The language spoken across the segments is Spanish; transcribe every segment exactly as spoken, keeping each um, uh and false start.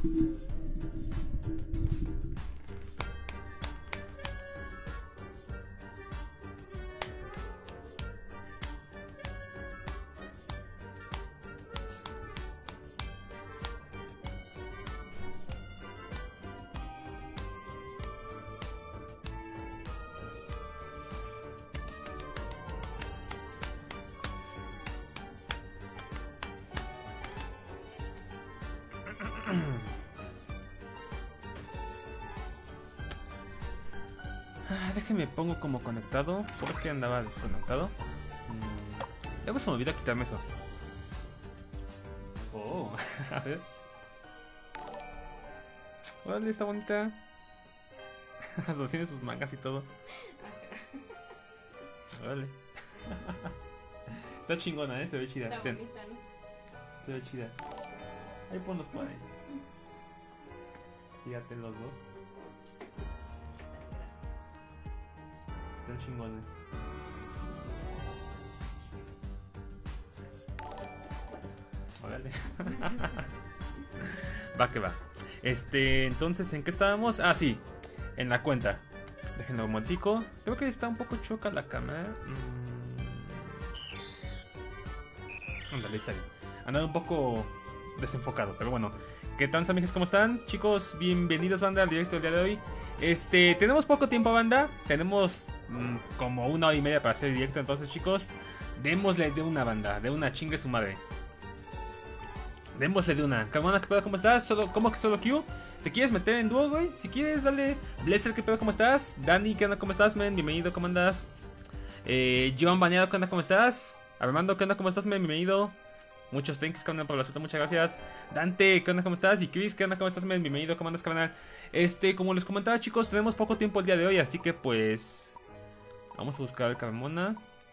Ah, déjeme pongo como conectado porque andaba desconectado. Mm, luego se me olvida quitarme eso. Oh, a ver. Órale, está bonita. Hasta tiene sus mangas y todo. Órale. Está chingona, eh, se ve chida. Está Ten. bonita, ¿no? Se ve chida. Ahí ponlos por ahí. Fíjate los dos. Están chingones. Órale. Va que va. Este, entonces, ¿en qué estábamos? Ah, sí, en la cuenta. Déjenlo un momentico. Creo que está un poco choca la cámara. Mm. Ándale, está bien. Andaba un poco desenfocado, pero bueno. ¿Qué tal, amigos? ¿Cómo están? Chicos, bienvenidos, banda, al directo del día de hoy. Este, tenemos poco tiempo, banda. Tenemos mmm, como una hora y media para hacer el directo. Entonces, chicos, démosle de una, banda. De una, chingue su madre. Démosle de una. Carmona, ¿qué pedo? ¿Cómo estás? ¿Solo, ¿Cómo que solo Q? ¿Te quieres meter en dúo, güey? Si quieres, dale. Blazer, ¿qué pedo? ¿Cómo estás? Dani, ¿qué onda? ¿Cómo estás, men? Bienvenido, ¿cómo andas? Eh, John Bañado, ¿qué onda? ¿Cómo estás? Armando, ¿qué onda? ¿Cómo estás, men? Bienvenido. Muchos thanks, ¿qué onda? Por la suerte, muchas gracias. Dante, ¿qué onda? ¿Cómo estás? Y Chris, ¿qué onda? ¿Cómo estás, men? Bienvenido, ¿cómo andas, canal? Este, como les comentaba, chicos, tenemos poco tiempo el día de hoy, así que pues... Vamos a buscar al Carmona.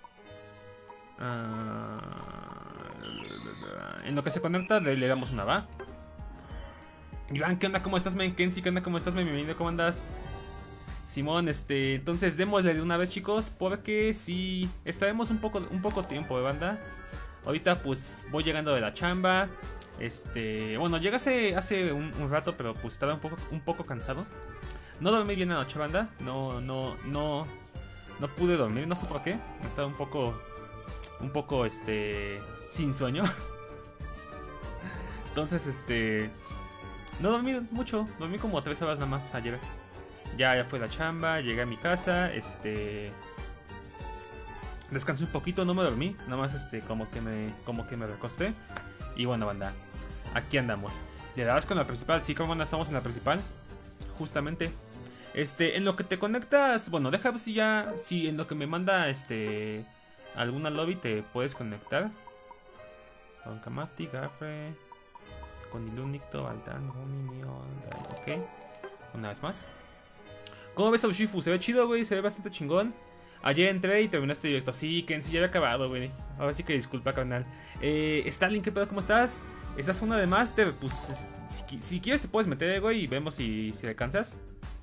Uh... En lo que se conecta, le, le damos una, ¿va? Iván, ¿qué onda? ¿Cómo estás, men? Kenzie, ¿qué onda? ¿Cómo estás, men? Bienvenido, ¿cómo andas? Simón, este... Entonces, démosle de una vez, chicos, porque si... Estaremos un poco, un poco tiempo, de banda. Ahorita pues voy llegando de la chamba. Este, bueno, llegué hace, hace un, un rato, pero pues estaba un poco, un poco cansado. No dormí bien anoche, banda. No, no, no, no pude dormir, no sé por qué. Estaba un poco, un poco, este, sin sueño. Entonces, este, no dormí mucho. Dormí como tres horas nada más ayer. Ya, ya fue la chamba, llegué a mi casa, este... Descansé un poquito, no me dormí, nada más este, como que me, como que me recosté. Y bueno, banda, aquí andamos. Le dabas con la principal, sí, como estamos en la principal. Justamente. Este, en lo que te conectas, bueno, deja ver si ya, si en lo que me manda, este, alguna lobby te puedes conectar. Con Kamati, Gafre, con Ilunicto, Altan, ok. Una vez más. ¿Cómo ves a Ushifu? Se ve chido, güey, se ve bastante chingón. Ayer entré y terminaste directo. Sí, Kenzie, ya había acabado, güey. Ahora sí que disculpa, carnal. Eh, Stalin, ¿qué pedo? ¿Cómo estás? ¿Estás una de Master? Pues, si, si quieres te puedes meter, güey, y vemos si, si alcanzas.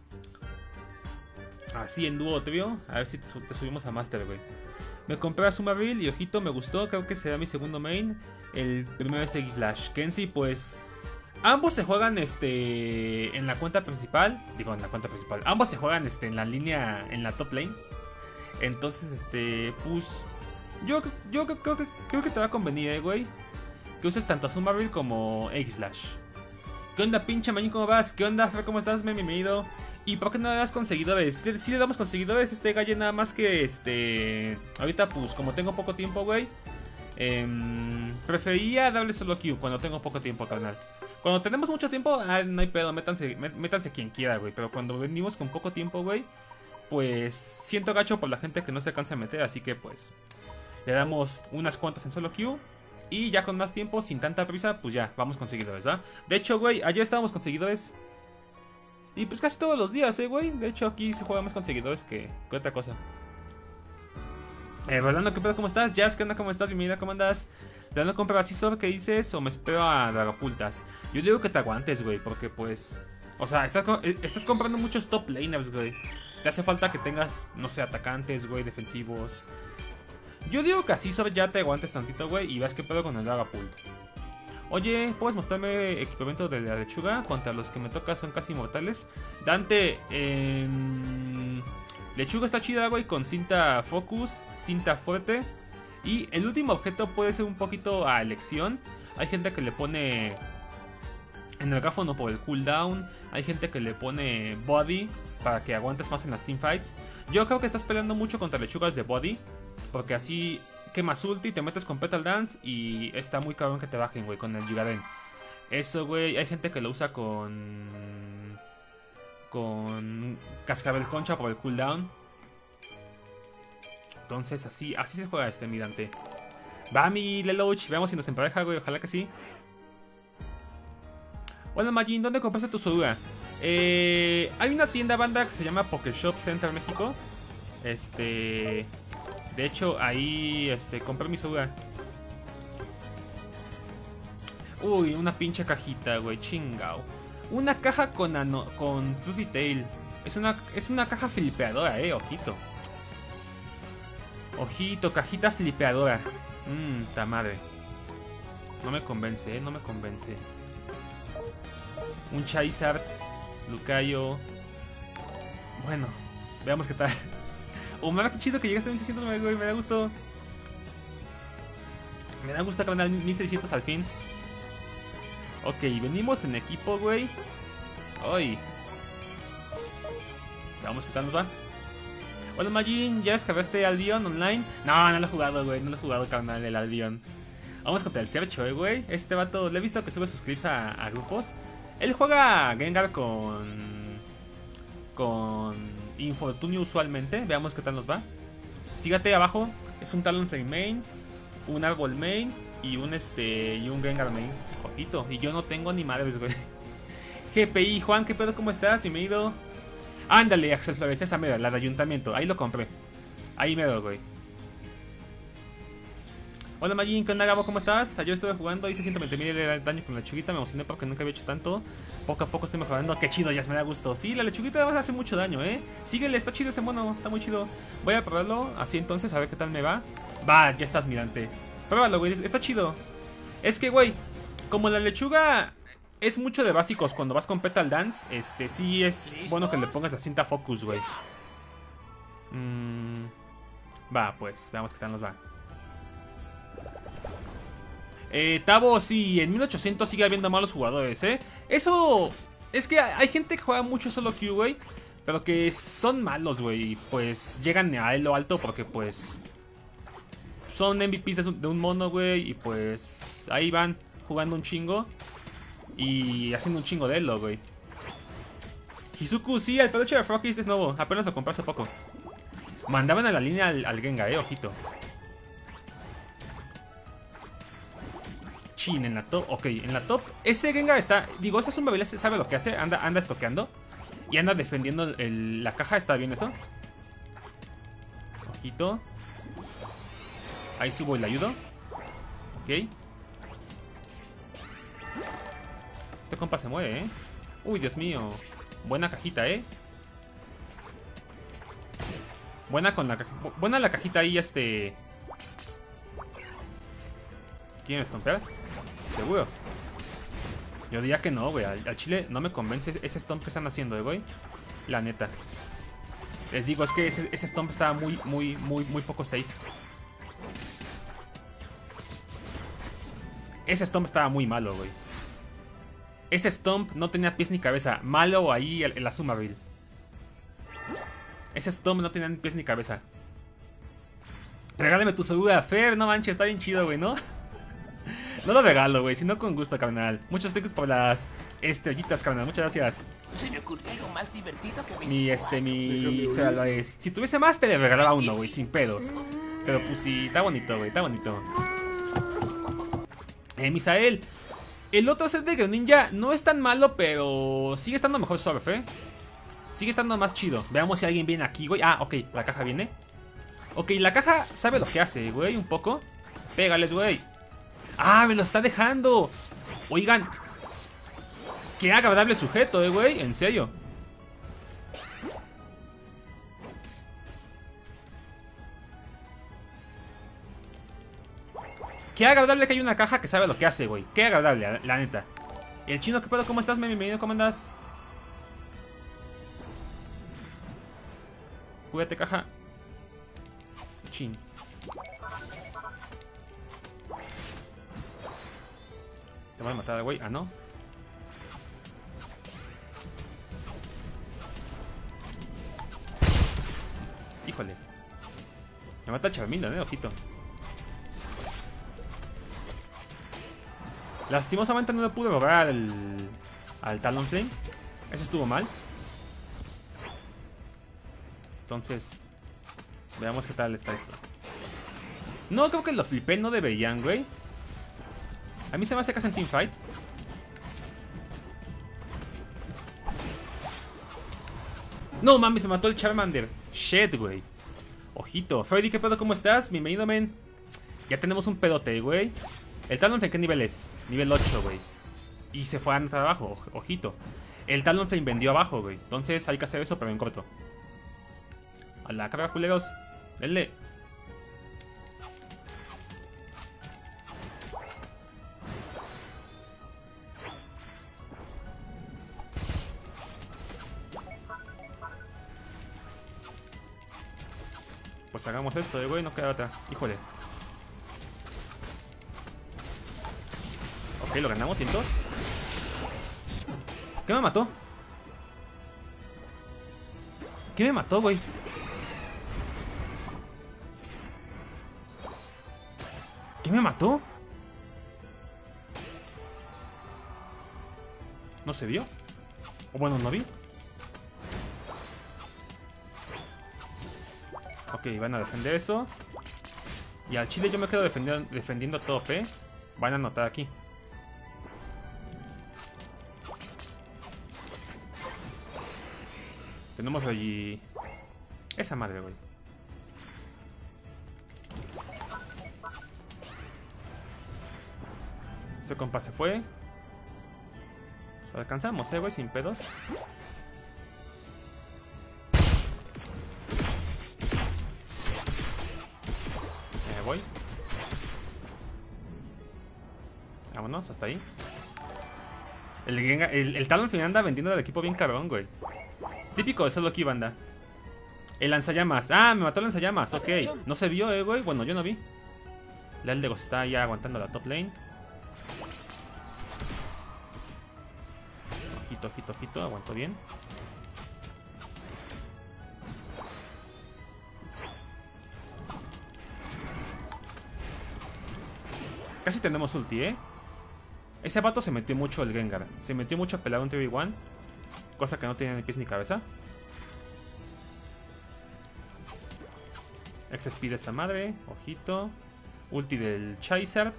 Así en dúo, te vio. A ver si te, te subimos a Master, güey. Me compré a Sumaril y ojito, me gustó. Creo que será mi segundo main. El primero es X-Slash. Kenzie, pues... Ambos se juegan este en la cuenta principal. Digo, en la cuenta principal. Ambos se juegan este en la línea, en la top lane. Entonces, este, pues, yo, yo creo, que, creo que te va a convenir, eh, güey, que uses tanto a Sumaril como X-Slash. ¿Qué onda, pinche manín? ¿Cómo vas? ¿Qué onda, Fer? ¿Cómo estás? Bienvenido. ¿Y por qué no le das con seguidores? Si sí le damos con seguidores, este galle, nada más que, este, ahorita, pues, como tengo poco tiempo, güey, eh, prefería darle solo Q cuando tengo poco tiempo, carnal. Cuando tenemos mucho tiempo, ah, no hay pedo, métanse, métanse quien quiera, güey. Pero cuando venimos con poco tiempo, güey, pues siento gacho por la gente que no se alcanza a meter, así que pues le damos unas cuantas en solo Q. Y ya con más tiempo, sin tanta prisa, pues ya, vamos con seguidores, ¿verdad? De hecho, güey, ayer estábamos con seguidores. Y pues casi todos los días, eh, güey. De hecho, aquí se juega más con seguidores que, que otra cosa. Eh, Rolando, ¿qué pedo? ¿Cómo estás? Jazz, ¿qué onda? ¿Cómo estás? Bienvenida, ¿cómo andas? ¿Rolando compra así solo que dices o me espero a Dragapultas? Yo digo que te aguantes, güey, porque pues... O sea, estás, estás comprando muchos top laners, güey. Te hace falta que tengas, no sé, atacantes, güey, defensivos. Yo digo que así solo ya te aguantes tantito, güey, y ves qué pedo con el Dragapult. Oye, ¿puedes mostrarme equipamiento de la lechuga? Contra los que me toca son casi mortales. Dante, eh, lechuga está chida, güey, con cinta focus, cinta fuerte. Y el último objeto puede ser un poquito a elección. Hay gente que le pone en el megáfono por el cooldown. Hay gente que le pone body para que aguantes más en las teamfights. Yo creo que estás peleando mucho contra lechugas de body, porque así quemas ulti, te metes con Petal Dance y está muy cabrón que te bajen, güey, con el Gigaden. Eso, güey, hay gente que lo usa con... Con Cascabel Concha por el cooldown. Entonces así, así se juega este, mi Dante. Va mi Lelouch, veamos si nos empareja, güey, ojalá que sí. Hola Majin, ¿dónde compraste tu Sodura? Eh, hay una tienda banda que se llama Pokeshop Center México. Este... De hecho, ahí este, compré mi Sodura. Uy, una pinche cajita, güey, chingao. Una caja con, ano, con Fluffy Tail. Es una, es una caja flipeadora, eh, ojito. Ojito, cajita flipeadora. Mmm, ta madre. No me convence, eh, no me convence. Un Charizard, Lucario. Bueno, veamos qué tal. Omar, qué chido que llegaste a mil seiscientos, güey, me da gusto. Me da gusto ganar mil seiscientos al fin. Ok, venimos en equipo, güey. Ay. Vamos, ¿qué tal nos va? Hola Majin, ¿ya descargaste Albion online? No, no lo he jugado, güey, no lo he jugado, carnal, el Albion. Vamos contra el Sercho, eh, güey. Este vato, le he visto que sube sus clips a, a grupos. Él juega Gengar con... Con Infortunio usualmente. Veamos qué tal nos va. Fíjate abajo, es un Talonflame main, un Árbol main y un este y un Gengar main. Ojito, y yo no tengo ni madres, güey. G P I, Juan, ¿qué pedo? ¿Cómo estás? Bienvenido. Ándale, Axel Flores, esa mera, la de ayuntamiento. Ahí lo compré. Ahí me doy, güey. Hola Majin, ¿qué onda, Gabo? ¿Cómo estás? Ayer estuve jugando, hice ciento veinte mil de daño con la lechuguita. Me emocioné porque nunca había hecho tanto. Poco a poco estoy mejorando. Qué chido, ya me da gusto. Sí, la lechuguita hace mucho daño, ¿eh? Síguele, está chido ese mono, está muy chido. Voy a probarlo así entonces, a ver qué tal me va. Va, ya estás, mirante. Pruébalo, güey, está chido. Es que, güey, como la lechuga es mucho de básicos cuando vas con Petal Dance, este, sí es ¿Listo? Bueno que le pongas la cinta Focus, güey. Mm, va, pues, veamos qué tal nos va. Eh, Tavo, sí, en mil ochocientos sigue habiendo malos jugadores, ¿eh? Eso... Es que hay gente que juega mucho solo Q, güey, pero que son malos, güey. Pues llegan a lo alto porque, pues... Son M V Ps de un, de un mono, güey, y pues... Ahí van jugando un chingo y haciendo un chingo de elo, güey. Hizuku, sí, el peluche de Frogis es nuevo. Apenas lo compré hace poco. Mandaban a la línea al, al Gengar, eh, ojito. Chin, en la top, ok, en la top. Ese Gengar está, digo, esa es un bebé, sabe lo que hace. Anda, anda estoqueando y anda defendiendo el, la caja, ¿está bien eso? Ojito. Ahí subo y le ayudo. Ok. Este compa se mueve, ¿eh? Uy, Dios mío. Buena cajita, ¿eh? Buena con la cajita. Buena la cajita ahí, este... ¿Quieren estompear? ¿Seguros? Yo diría que no, güey. Al, al chile no me convence ese stomp que están haciendo, ¿eh, güey? La neta. Les digo, es que ese, ese stomp estaba muy, muy, muy, muy poco safe. Ese stomp estaba muy malo, güey. Ese stomp no tenía pies ni cabeza. Malo ahí en la Sumabil. Ese stomp no tenía ni pies ni cabeza. Regálame tu segura, Fer. No manches, está bien chido, güey, ¿no? No lo regalo, güey, sino con gusto, carnal. Muchos tickets por las estrellitas, carnal. Muchas gracias. Se me ocurrió algo más divertido que mi, este, mi... Es. Si tuviese más, te le regalaba uno, güey, sin pedos. Pero pues sí, está bonito, güey, está bonito. Eh, Misael. El otro set de Greninja no es tan malo, pero sigue estando mejor Surf, ¿eh? Sigue estando más chido. Veamos si alguien viene aquí, güey. Ah, ok, la caja viene. Ok, la caja sabe lo que hace, güey, un poco. Pégales, güey. ¡Ah, me lo está dejando! Oigan. Qué agradable sujeto, eh, güey. En serio. Qué agradable que hay una caja que sabe lo que hace, güey. Qué agradable, la, la neta. ¿Y el chino qué pedo? ¿Cómo estás? Bienvenido, ¿cómo andas? Juguete, caja. Chin. Te voy a matar al güey. Ah, no. Híjole. Me mata el Charmeleon, eh, ojito. Lastimosamente no le pude robar al, al Talonflame. Eso estuvo mal. Entonces, veamos qué tal está esto. No, creo que lo flipé, no deberían, güey. A mí se me hace que hacen teamfight. No, mami, se mató el Charmander. Shit, güey. Ojito. Freddy, ¿qué pedo? ¿Cómo estás? Bienvenido, men. Ya tenemos un pedote, güey. El Talonflame, ¿qué nivel es? Nivel ocho, güey. Y se fue a anotar abajo, ojito. El Talonflame vendió abajo, güey. Entonces hay que hacer eso, pero en corto. A la carga, culeros. Denle. Pues hagamos esto, eh, güey. No queda otra. Híjole. Ok, lo ganamos, cientos. ¿Qué me mató? ¿Qué me mató, güey? ¿Qué me mató? ¿No se vio? O bueno, no vi. Ok, van a defender eso. Y al chile yo me quedo defendiendo, defendiendo tope. Van a anotar aquí. Tenemos allí... esa madre, güey. Ese compa se fue. Lo alcanzamos, eh, güey, sin pedos. Me voy. Vámonos, hasta ahí. El, el, el Talonflame anda vendiendo del equipo bien cabrón, güey. Típico, eso es lo que banda. El lanzallamas. Ah, me mató el lanzallamas, ok. No se vio, eh, güey. Bueno, yo no vi. La Eldegos está ya aguantando la top lane. Ojito, ojito, ojito. Aguantó bien. Casi tenemos ulti, eh. Ese vato se metió mucho el Gengar. Se metió mucho a pelar un tres uno. Cosa que no tiene ni pies ni cabeza. X-Speed esta madre. Ojito. Ulti del Charizard.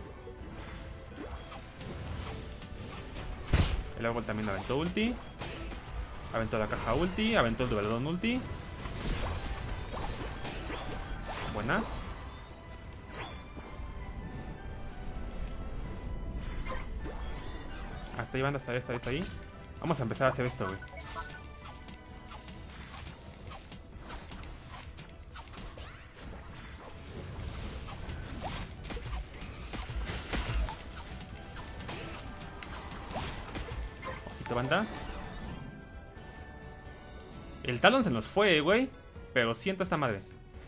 El árbol también aventó ulti. Aventó la caja ulti. Aventó el Dueladón ulti. Buena. Hasta ahí, banda, hasta ahí, hasta ahí, hasta ahí. Vamos a empezar a hacer esto, güey. Ojito, banda. El Talon se nos fue, güey. Pero siento esta madre.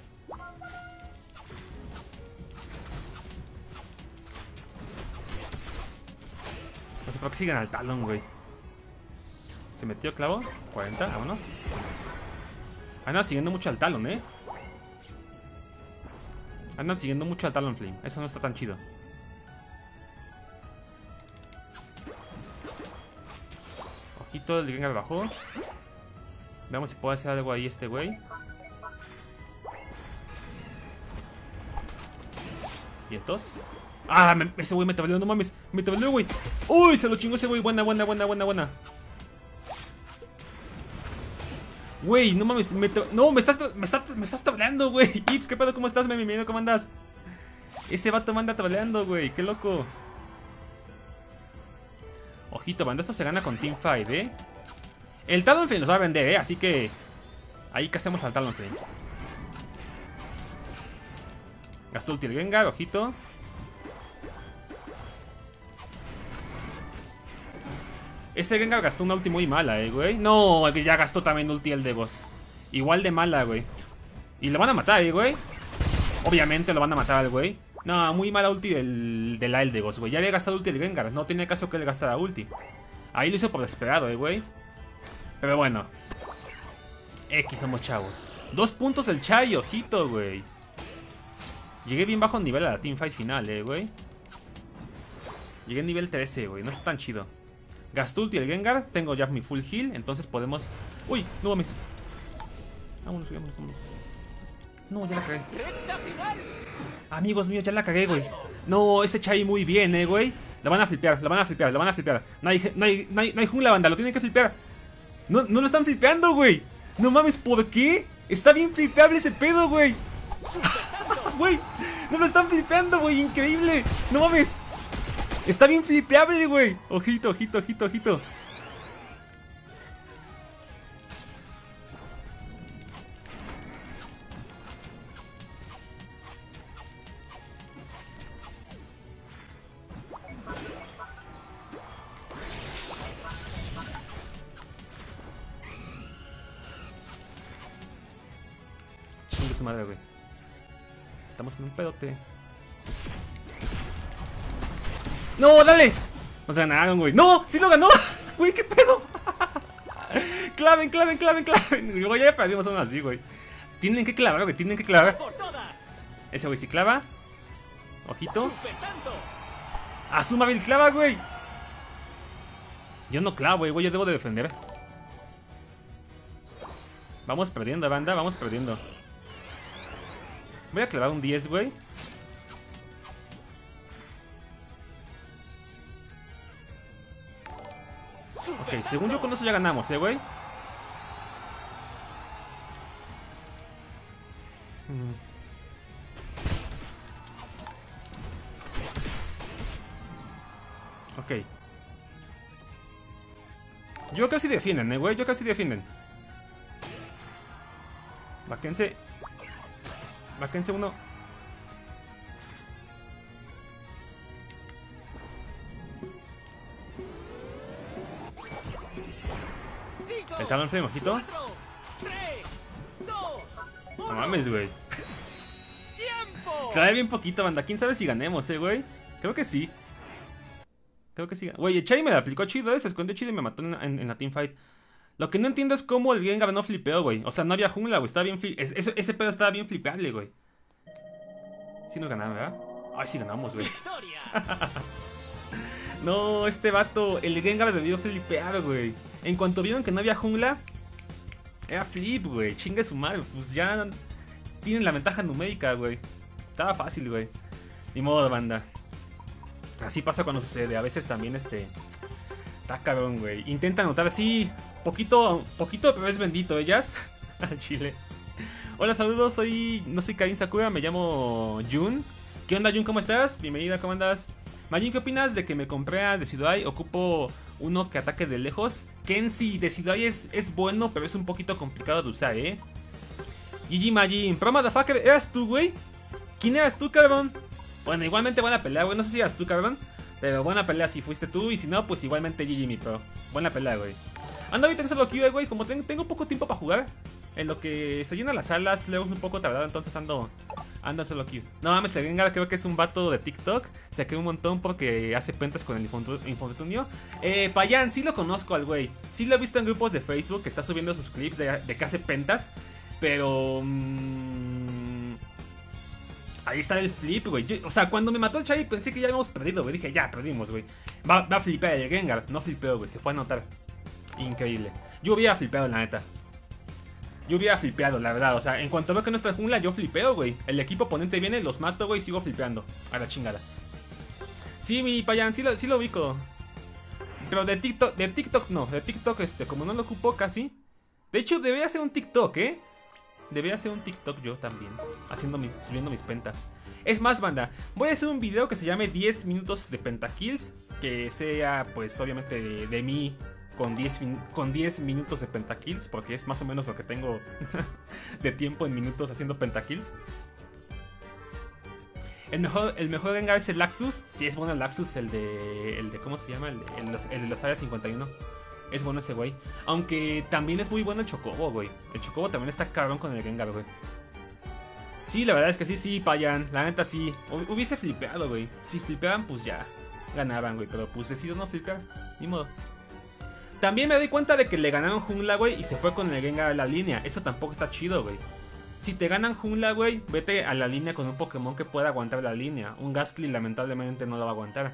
No sé por qué siguen al Talon, güey. Se metió clavo. cuarenta, vámonos. Andan siguiendo mucho al Talon, eh. Andan siguiendo mucho al Talonflame. Eso no está tan chido. Ojito, el Gengar bajó. Veamos si puede hacer algo ahí este güey. Y entonces... ¡Ah! Me, ese güey me tableó, no mames. Me tableó, güey. ¡Uy! Se lo chingó ese güey. Buena, buena, buena, buena, buena. Güey, no mames. Me no, me estás, me estás, me estás tableando, güey. Ips, ¿qué pedo? ¿Cómo estás? Me bienvenido, ¿cómo andas? Ese vato me anda tableando, güey. Qué loco. Ojito, banda. Esto se gana con Teamfight, eh. El Talonflame nos va a vender, eh. Así que... ahí que hacemos al Talonflame. Gastó ulti el Gengar, ojito. Ese Gengar gastó una ulti muy mala, eh, güey. No, el que ya gastó también ulti el de Boss. Igual de mala, güey. Y lo van a matar, eh, güey. Obviamente lo van a matar al güey. No, muy mala ulti del, del Aldegos, güey. Ya había gastado ulti el Gengar. No tenía caso que le gastara ulti. Ahí lo hizo por desesperado, eh, güey. Pero bueno. X, somos chavos. Dos puntos del Chai, ojito, güey. Llegué bien bajo nivel a la teamfight final, eh, güey. Llegué a nivel trece, güey. No está tan chido. Gastó ulti el Gengar. Tengo ya mi full heal. Entonces podemos... Uy, no mames. Vámonos, vámonos, vámonos. No, ya la cagué. Amigos míos, ya la cagué, güey. No, ese Chai muy bien, eh, güey. La van a flipear, la van a flipear, la van a flipear. No hay, no hay, no hay, no hay jungla, banda, lo tienen que flipear. No, no lo están flipeando, güey. No mames, ¿por qué? Está bien flipeable ese pedo, güey. Güey, no lo están flipeando, güey, increíble. No mames. Está bien flipeable, güey. Ojito, ojito, ojito, ojito. Chingue su madre, güey. Estamos en un pedote. ¡No, dale! No se ganaron, güey. ¡No! ¡Sí lo ganó! Güey, ¿qué pedo? Claven, claven, claven, claven. Luego ya perdimos aún así, güey. Tienen que clavar, güey. Tienen que clavar. Ese güey sí clava. Ojito. Asuma bien clava, güey. Yo no clavo, güey. Yo debo de defender. Vamos perdiendo, banda. Vamos perdiendo. Voy a clavar un diez, güey. Ok, según yo con eso ya ganamos, eh, güey. Hmm. Ok. Yo casi defienden, eh, güey. Yo casi defienden. Váquense. Váquense uno. El Talon Flame, ojito. No mames, güey. Cae bien poquito, banda. ¿Quién sabe si ganemos, eh, güey? Creo que sí. Creo que sí. Güey, el Chai me la aplicó chido, eh. Se escondió chido y me mató en, en, en la teamfight. Lo que no entiendo es cómo el Gengar no flipeó, güey. O sea, no había jungla, güey. Estaba bien flip... es, ese, ese pedo estaba bien flipeable, güey. Sí nos ganaron, ¿verdad? Ay, sí ganamos, güey. No, este vato, el Gengar debió flipear, güey. En cuanto vieron que no había jungla, era flip, güey. Chingue su madre. Pues ya tienen la ventaja numérica, güey. Estaba fácil, güey. Ni modo, banda. Así pasa cuando sucede. A veces también, este... Está cabrón, güey. Intenta anotar así... Poquito, poquito, pero es bendito, ellas. Al chile. Hola, saludos, soy... No soy Karin Sakura, me llamo Jun. ¿Qué onda, Jun? ¿Cómo estás? Bienvenida, ¿cómo andas? Majin, ¿qué opinas de que me compré a Decidueye? Ocupo uno que ataque de lejos. Kenzie, Decidueye es, es bueno, pero es un poquito complicado de usar, ¿eh? G G Majin, pro motherfucker, ¿eras tú, güey? ¿Quién eras tú, cabrón? Bueno, igualmente buena pelea, güey. No sé si eras tú, cabrón, pero buena pelea si fuiste tú. Y si no, pues igualmente G G, mi pro. Buena pelea, güey. Ando ahorita en solo queue, güey. Como ten, tengo poco tiempo para jugar, en lo que se llenan las salas, luego es un poco tardado, entonces ando ando solo aquí. No mames, el Gengar creo que es un vato de TikTok. Se quedó un montón porque hace pentas con el infortunio. Eh, Payan, sí lo conozco al güey. Sí lo he visto en grupos de Facebook que está subiendo sus clips de, de que hace pentas. Pero... Mmm, ahí está el flip, güey. O sea, cuando me mató el Chai pensé que ya habíamos perdido, güey. Dije, ya, perdimos, güey. Va, va a flipear el Gengar. No flipeó, güey. Se fue a notar. Increíble. Yo hubiera flipeado, la neta. Yo hubiera flipeado, la verdad. O sea, en cuanto veo que no está jungla, yo flipeo, güey. El equipo oponente viene, los mato, güey, y sigo flipeando. A la chingada. Sí, mi Payan, sí lo, sí lo ubico. Pero de TikTok, de TikTok no. De TikTok, este, como no lo ocupo casi. De hecho, debería hacer un TikTok, ¿eh? Debería hacer un TikTok yo también. Haciendo mis, subiendo mis pentas. Es más, banda, voy a hacer un video que se llame diez minutos de pentakills. Que sea, pues, obviamente de, de mí... Con diez, con diez minutos de pentakills, porque es más o menos lo que tengo de tiempo en minutos haciendo pentakills. El mejor, el mejor Gengar es el Laxus. Sí, es bueno el Laxus, el de. El de ¿cómo se llama? El de, el de los, el de los Área cincuenta y uno. Es bueno ese güey. Aunque también es muy bueno el Chocobo, güey. El Chocobo también está cabrón con el Gengar, güey. Sí, la verdad es que sí, sí, Payan. La neta sí. Hubiese flipeado, güey. Si flipeaban, pues ya. Ganaban, güey. Pero pues decido no flipear. Ni modo. También me doy cuenta de que le ganaron Jungla, güey. Y se fue con el Gengar a la línea. Eso tampoco está chido, güey. Si te ganan Jungla, güey, vete a la línea con un Pokémon que pueda aguantar la línea. Un Gastly lamentablemente no lo va a aguantar.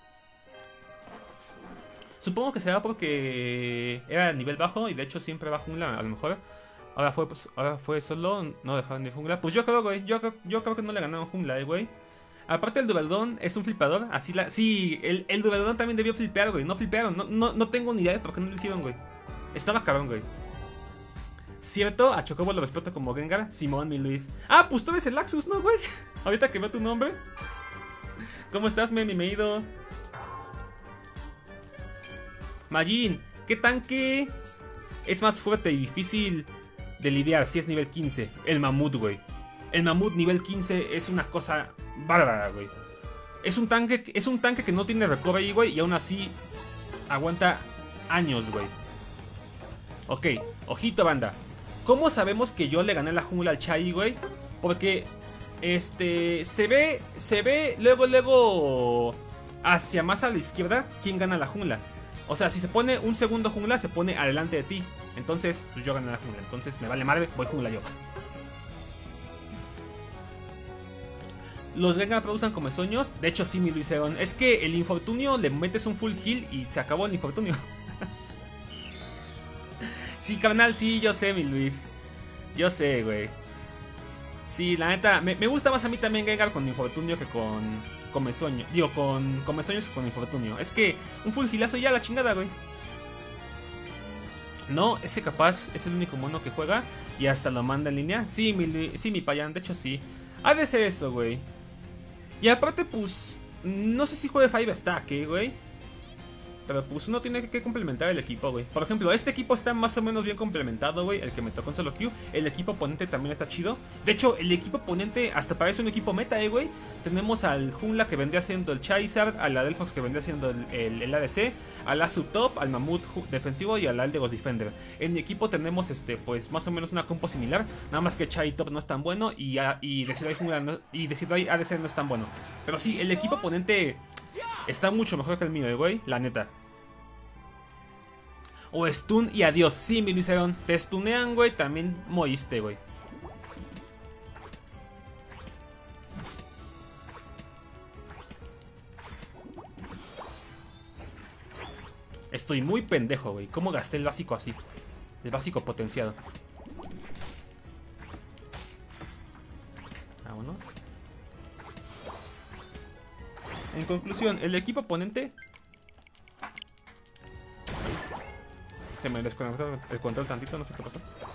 Supongo que será porque era de nivel bajo y de hecho siempre va jungla, a lo mejor. Ahora fue, pues, ahora fue solo, no dejaron de jungla. Pues yo creo, güey, yo, yo creo que no le ganaron jungla, eh, güey. Aparte el Dubeldon es un flipador, así la... Sí, el, el Dubeldon también debió flipear, güey, no flipearon. No, no, no tengo ni idea de por qué no lo hicieron, güey. Estaba cabrón, güey. ¿Cierto? A Chocobo lo respeto como Gengar. Simón, mi Luis. Ah, pues tú eres el Laxus, ¿no, güey? Ahorita que veo tu nombre. ¿Cómo estás, Memi? Me he ido... Majin, ¿qué tanque es más fuerte y difícil de lidiar si es nivel quince? El Mamut, güey. El Mamut nivel quince es una cosa bárbara, güey. Es un tanque, es un tanque que no tiene recovery, güey, y aún así aguanta años, güey. Ok, ojito, banda. ¿Cómo sabemos que yo le gané la jungla al Chai, güey? Porque, este, se ve, se ve luego, luego, hacia más a la izquierda, quién gana la jungla. O sea, si se pone un segundo jungla, se pone adelante de ti. Entonces, pues yo gané la jungla. Entonces, me vale madre, voy jungla yo. Los Gengar producen como sueños. De hecho, sí, mi Luis Eon. Es que el infortunio le metes un full heal y se acabó el infortunio. Sí, carnal, sí, yo sé, mi Luis. Yo sé, güey. Sí, la neta, me, me gusta más a mí también Gengar con infortunio que con... Come sueño, digo, con come sueños o con infortunio. Es que un full healazo ya la chingada, güey. No, ese capaz es el único mono que juega y hasta lo manda en línea. Sí, mi, sí, mi Payan, de hecho sí. Ha de ser eso, güey. Y aparte, pues, no sé si juegue five stack, ¿eh, güey? Pero pues uno tiene que complementar el equipo, güey. Por ejemplo, este equipo está más o menos bien complementado, güey. El que me tocó en solo queue. El equipo oponente también está chido. De hecho, el equipo oponente hasta parece un equipo meta, eh, güey. Tenemos al Jungla que vendría siendo el Charizard, al Adelphox que vendría siendo el, el, el A D C, al Azu Top, al Mamut defensivo y al Aldegos Defender. En mi equipo tenemos este, pues más o menos una compo similar. Nada más que Chai Top no es tan bueno y, a, y Decidueye Jungla no, y Decidueye A D C no es tan bueno. Pero sí, el equipo oponente está mucho mejor que el mío, eh, güey. La neta. O stun y adiós. Sí, mi Luis Eon. Te stunean, güey. También moriste, güey. Estoy muy pendejo, güey. ¿Cómo gasté el básico así? El básico potenciado. Vámonos. En conclusión, el equipo oponente... Se me desconectó el control tantito, no sé qué pasó.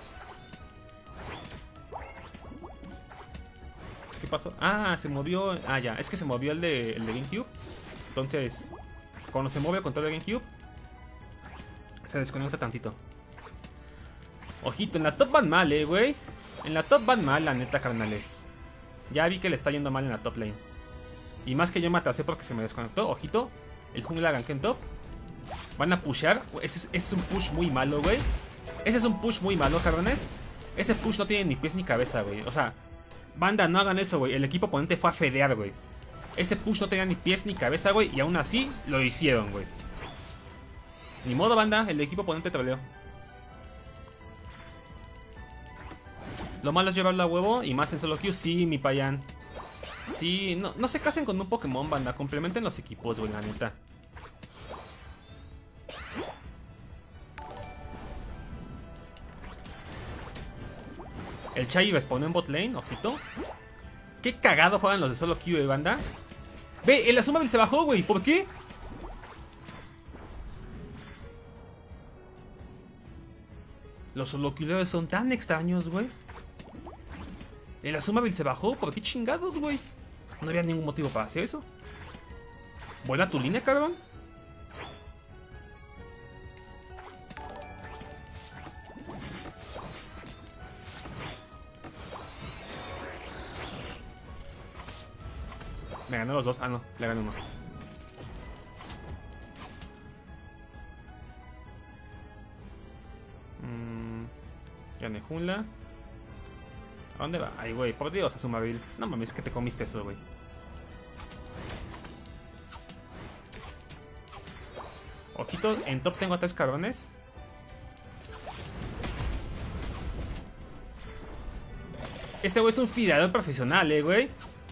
¿Qué pasó? Ah, se movió... Ah, ya, es que se movió el de, el de GameCube. Entonces, cuando se mueve el control de GameCube, se desconecta tantito. Ojito, en la top van mal, eh, güey. En la top van mal, la neta, carnales. Ya vi que le está yendo mal en la top lane. Y más que yo me atrasé porque se me desconectó. Ojito, el jungla ganké en top. Van a pushear. Ese es, es un push muy malo, güey. Ese es un push muy malo, cabrones. Ese push no tiene ni pies ni cabeza, güey. O sea, banda, no hagan eso, güey. El equipo oponente fue a fedear, güey. Ese push no tenía ni pies ni cabeza, güey. Y aún así lo hicieron, güey. Ni modo, banda. El equipo oponente troleó. Lo malo es llevarlo a huevo. Y más en solo queue. Sí, mi Payan. Sí, no, no se casen con un Pokémon, banda. Complementen los equipos, güey, la neta. El Chai respawnó en bot lane, ojito. Qué cagado juegan los de solo queue, eh, banda. Ve, el Azumarill se bajó, güey. ¿Por qué? Los solo queueros son tan extraños, güey. El Azumarill se bajó. ¿Por qué chingados, güey? No había ningún motivo para hacer eso. Vuela tu línea, cabrón. Me ganó los dos. Ah, no, le ganó uno. Mmm. Gané Jungla. ¿A dónde va? Ay, güey, por Dios, Azumarill. No mames, que te comiste eso, güey. Ojito, en top tengo a tres cabrones. Este güey es un fideador profesional, eh, güey.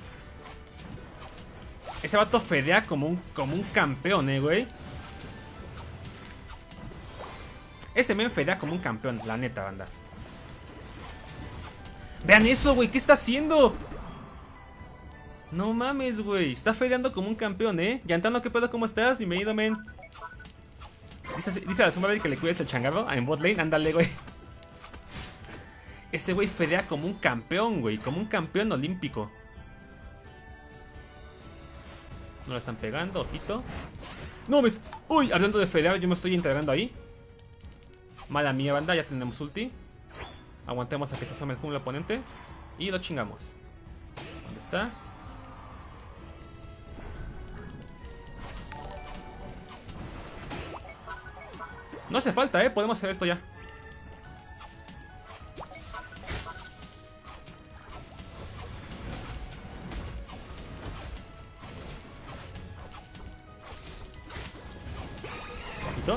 Ese vato fedea como un, como un campeón, eh, güey. Ese men fedea como un campeón, la neta, banda. Vean eso, güey, ¿qué está haciendo? No mames, güey. Está fedeando como un campeón, eh. Yantano, ¿qué pedo? ¿Cómo estás? Bienvenido, men. Dice, dice a la Azumarill que le cuides el changarro en bot lane, ándale, güey. Ese güey fedea como un campeón, güey. Como un campeón olímpico. No lo están pegando, ojito. No, ves. Uy, hablando de fedear, yo me estoy integrando ahí. Mala mía, banda, ya tenemos ulti. Aguantemos a que se asome el jungla oponente. Y lo chingamos. ¿Dónde está? No hace falta, eh. Podemos hacer esto ya. ¿Listo?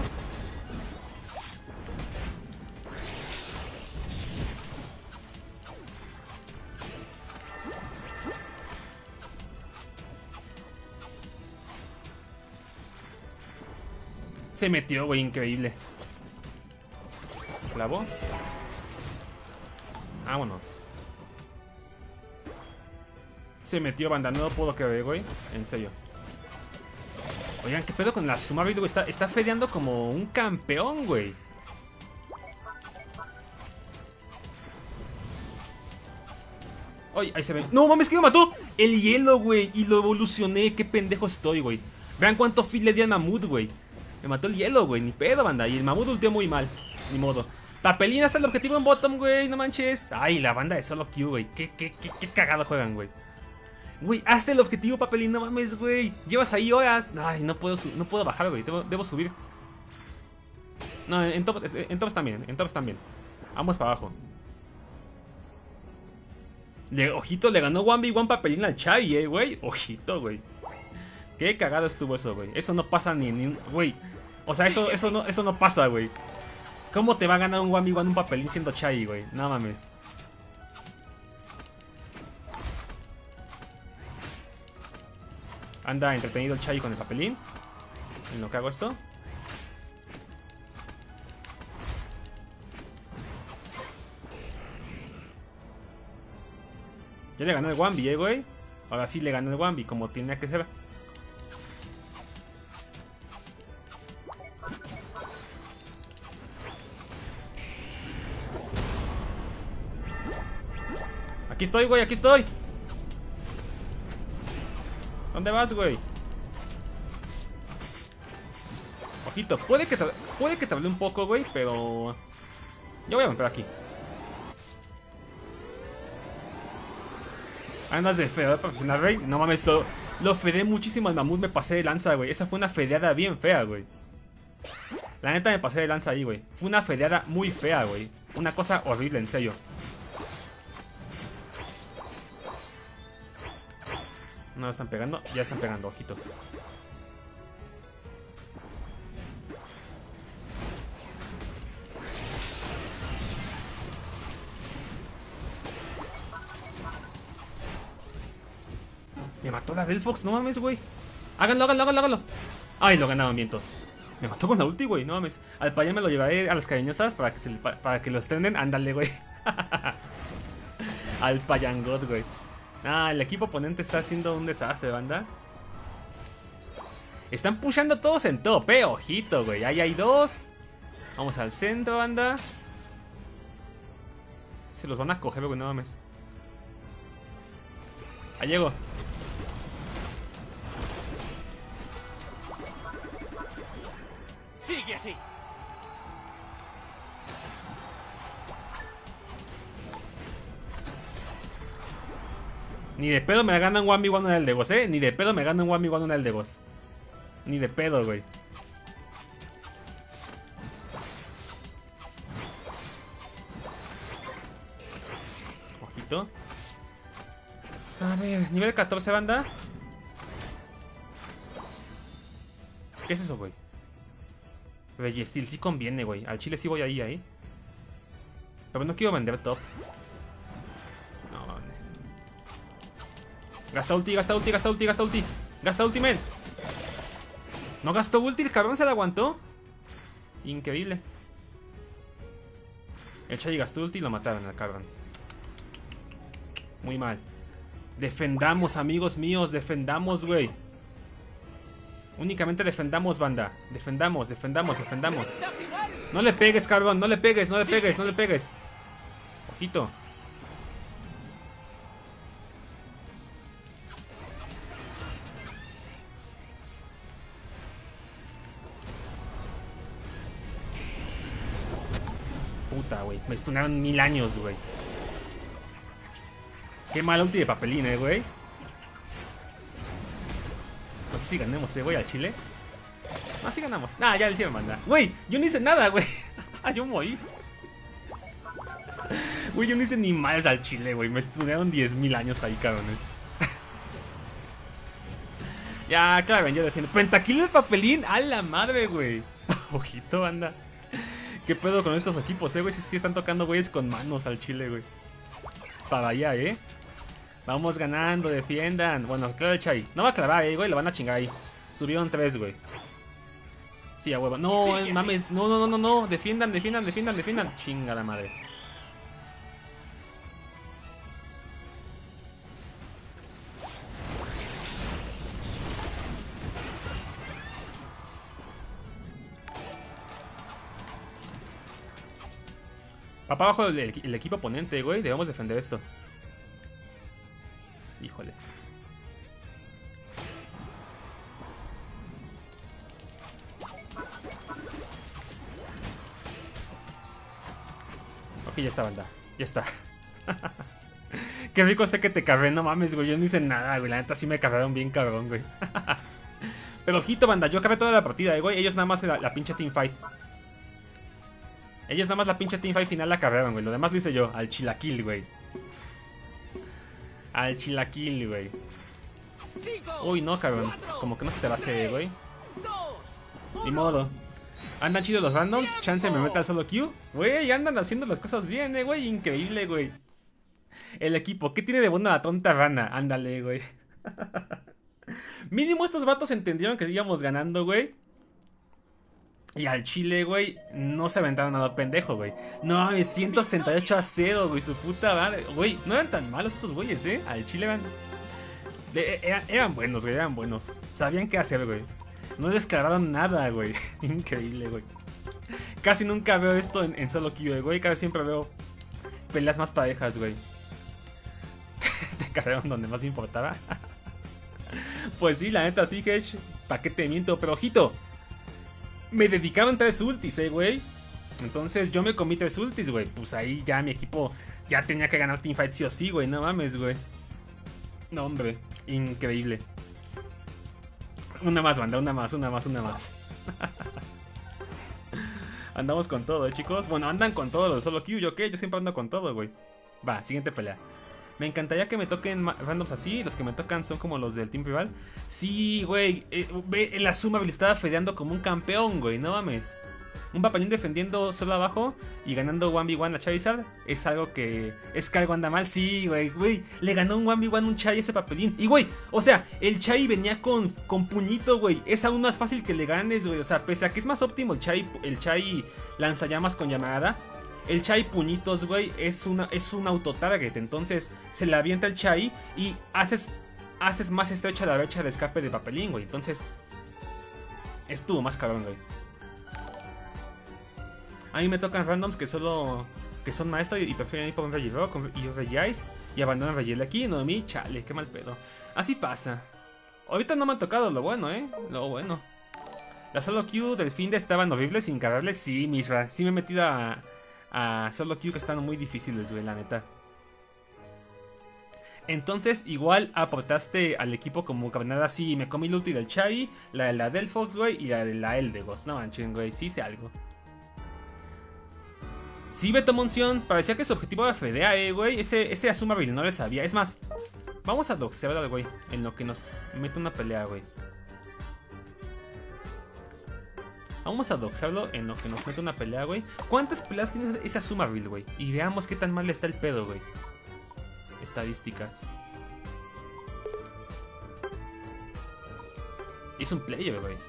Se metió, güey, increíble. Clavo. Vámonos. Se metió, banda, no lo puedo creer, güey. En serio. Oigan, ¿qué pedo con la Azumarill, güey? Está, está fedeando como un campeón, güey. Ay, ahí se ve. ¡No mames, que me mató! El hielo, güey. Y lo evolucioné. Qué pendejo estoy, güey. Vean cuánto feed le di al mamut, güey. Me mató el hielo, güey. Ni pedo, banda. Y el mamut ultió muy mal. Ni modo. Papelín hasta el objetivo en bottom, güey. No manches. Ay, la banda de solo Q, güey. Qué, qué, qué, qué cagado juegan, güey. Güey, hasta el objetivo, Papelín. No mames, güey. Llevas ahí horas. Ay, no puedo, no puedo bajar, güey. Debo, debo subir. No, en top, en top también. En top también. Vamos para abajo. Le, ojito, le ganó uno ve uno Papelín al Chavi, eh, güey. Ojito, güey. Qué cagado estuvo eso, güey. Eso no pasa ni en... Güey. O sea, eso, eso, no, eso no pasa, güey. ¿Cómo te va a ganar un uno ve uno un Papelín siendo Chai, güey? No mames. Anda entretenido el Chai con el Papelín. En lo que hago esto. Ya le ganó el uno ve, eh, güey. Ahora sí le ganó el uno ve como tiene que ser. Aquí estoy, güey, aquí estoy. ¿Dónde vas, güey? Ojito, puede que te, puede que te hable un poco, güey, pero... Yo voy a romper aquí. Andas de fedeador profesional, rey. No mames, lo, lo fedé muchísimo al mamut, me pasé de lanza, güey. Esa fue una fedeada bien fea, güey. La neta me pasé de lanza ahí, güey. Fue una fedeada muy fea, güey. Una cosa horrible, en serio. No lo están pegando, ya están pegando, ojito. Me mató la Belfox, no mames, güey. Háganlo, háganlo, háganlo, háganlo. Ay, lo ganaron vientos. Me mató con la ulti, güey, no mames. Al payán me lo llevaré a las cariñosas para que, se, para que lo estrenen. Ándale, güey. Al payán god, güey. Ah, el equipo oponente está haciendo un desastre, banda. Están pushando todos en top, eh. Ojito, güey. Ahí hay dos. Vamos al centro, banda. Se los van a coger, güey, no mames. Ahí llego. Sigue así. Ni de pedo me gana un uno ve uno en el Degos, eh. Ni de pedo me gana un uno ve uno en el Degos. Ni de pedo, güey. Ojito. A ver, nivel catorce, banda. ¿Qué es eso, güey? Registeel sí conviene, güey. Al chile sí voy ahí, ahí. Pero no quiero vender top. No, vale. Gasta ulti, gasta ulti, gasta ulti, gasta ulti. Gasta ulti, men. No gastó ulti, el cabrón se la aguantó. Increíble. El Chai gastó ulti y lo mataron al cabrón. Muy mal. Defendamos, amigos míos, defendamos, güey. Únicamente defendamos, banda. Defendamos, defendamos, defendamos. No le pegues, cabrón, no le pegues, no le pegues, no le pegues. Ojito. Puta, güey. Me stunaron mil años, güey. Qué mal ulti de papelín, eh, güey. No sé si ganemos, eh, güey, al chile. No, si ganamos. Nah, ya el sí me manda. Güey, yo no hice nada, güey. Yo morí. Güey, yo no hice ni mal al chile, güey. Me estudiaron diez mil años ahí, cabrones. Ya, claro, yo defiendo. Pentakill de papelín, a la madre, güey. Ojito, banda. ¿Qué pedo con estos equipos, eh, güey? Si sí, sí están tocando güeyes con manos al chile, güey. Para allá, eh. Vamos ganando, defiendan. Bueno, claro, el Chai. No va a clavar, eh, güey. Lo van a chingar ahí. Subieron tres, güey. Sí, a huevo. No, sí, mames. Sí. No, no, no, no, no. Defiendan, defiendan, defiendan, defiendan. Chinga la madre. Papá abajo el, el, el equipo oponente, güey. Debemos defender esto. Híjole. Ok, ya está, banda. Ya está. Qué rico este que te carré, no mames, güey. Yo no hice nada, güey. La neta sí me cargaron bien cabrón, güey. Pero ojito, banda. Yo carré toda la partida, eh, güey. Ellos nada más la, la pinche teamfight. Ellos nada más la pinche teamfight final la cargaron, güey. Lo demás lo hice yo. Al chilaquil, güey. Al chilaquil, güey. Uy, no, cabrón. Como que no se te va a hacer, güey. Ni modo. Andan chidos los randoms. Chance me meta al solo Q. Güey, andan haciendo las cosas bien, eh, güey. Increíble, güey. El equipo. ¿Qué tiene de bueno la tonta rana? Ándale, güey. Mínimo estos vatos entendieron que íbamos ganando, güey. Y al chile, güey, no se aventaron nada pendejo, güey. No mames, ciento sesenta y ocho a cero, güey. Su puta madre. Güey, no eran tan malos estos güeyes, eh. Al chile eran, de, eran, eran buenos, güey, eran buenos. Sabían qué hacer, güey. No descargaron nada, güey. Increíble, güey. Casi nunca veo esto en, en solo queue, güey. Casi siempre veo peleas más parejas, güey. Te cargaron donde más importaba. Pues sí, la neta, sí, Hedge. ¿Para qué te miento? Pero ojito. Me dedicaron tres ultis, eh, güey. Entonces yo me comí tres ultis, güey. Pues ahí ya mi equipo ya tenía que ganar teamfight sí o sí, güey. No mames, güey. No, hombre. Increíble. Una más, banda. Una más, una más, una más. Andamos con todo, eh, chicos. Bueno, andan con todo los solo Q. ¿Yo qué? Yo siempre ando con todo, güey. Va, siguiente pelea. Me encantaría que me toquen randoms así. Los que me tocan son como los del team rival. Sí, güey. Eh, ve la suma estaba fedeando como un campeón, güey. No mames. Un papelín defendiendo solo abajo y ganando uno ve uno a Charizard. Es algo que... Es que algo anda mal. Sí, güey. Güey. Le ganó un uno ve uno un Chai ese papelín. Y, güey. O sea, el Chai venía con, con puñito, güey. Es aún más fácil que le ganes, güey. O sea, pese a que es más óptimo el Chai, el Chai lanzallamas con llamada. El Chai puñitos, güey, es, una, es un autotarget. Entonces se le avienta el Chai y haces, haces más estrecha la brecha de escape de papelín, güey. Entonces estuvo más cabrón, güey. A mí me tocan randoms que solo que son maestros y prefieren ir por un Regirock y Regice y abandonan Regil aquí. No, a mí, chale, qué mal pedo. Así pasa. Ahorita no me han tocado lo bueno, eh. Lo bueno. La solo Q del fin de estaban horribles sin cargarle. Sí, misma. Sí me he metido a... a solo Q que están muy difíciles, güey, la neta. Entonces igual aportaste al equipo como carnada así. Me comí la ulti del Chai, la de la Delphox, güey, y la de la Eldegos. No manchen, güey, sí hice algo. Sí, Beto Monción, parecía que su objetivo era Fedea, eh, güey. Ese, ese Azumarill no le sabía. Es más, vamos a doxear al güey en lo que nos mete una pelea, güey. Vamos a doxearlo en lo que nos mete una pelea, güey. ¿Cuántas peleas tiene ese Azumarill, güey? Y veamos qué tan mal está el pedo, güey. Estadísticas. Es un player, güey.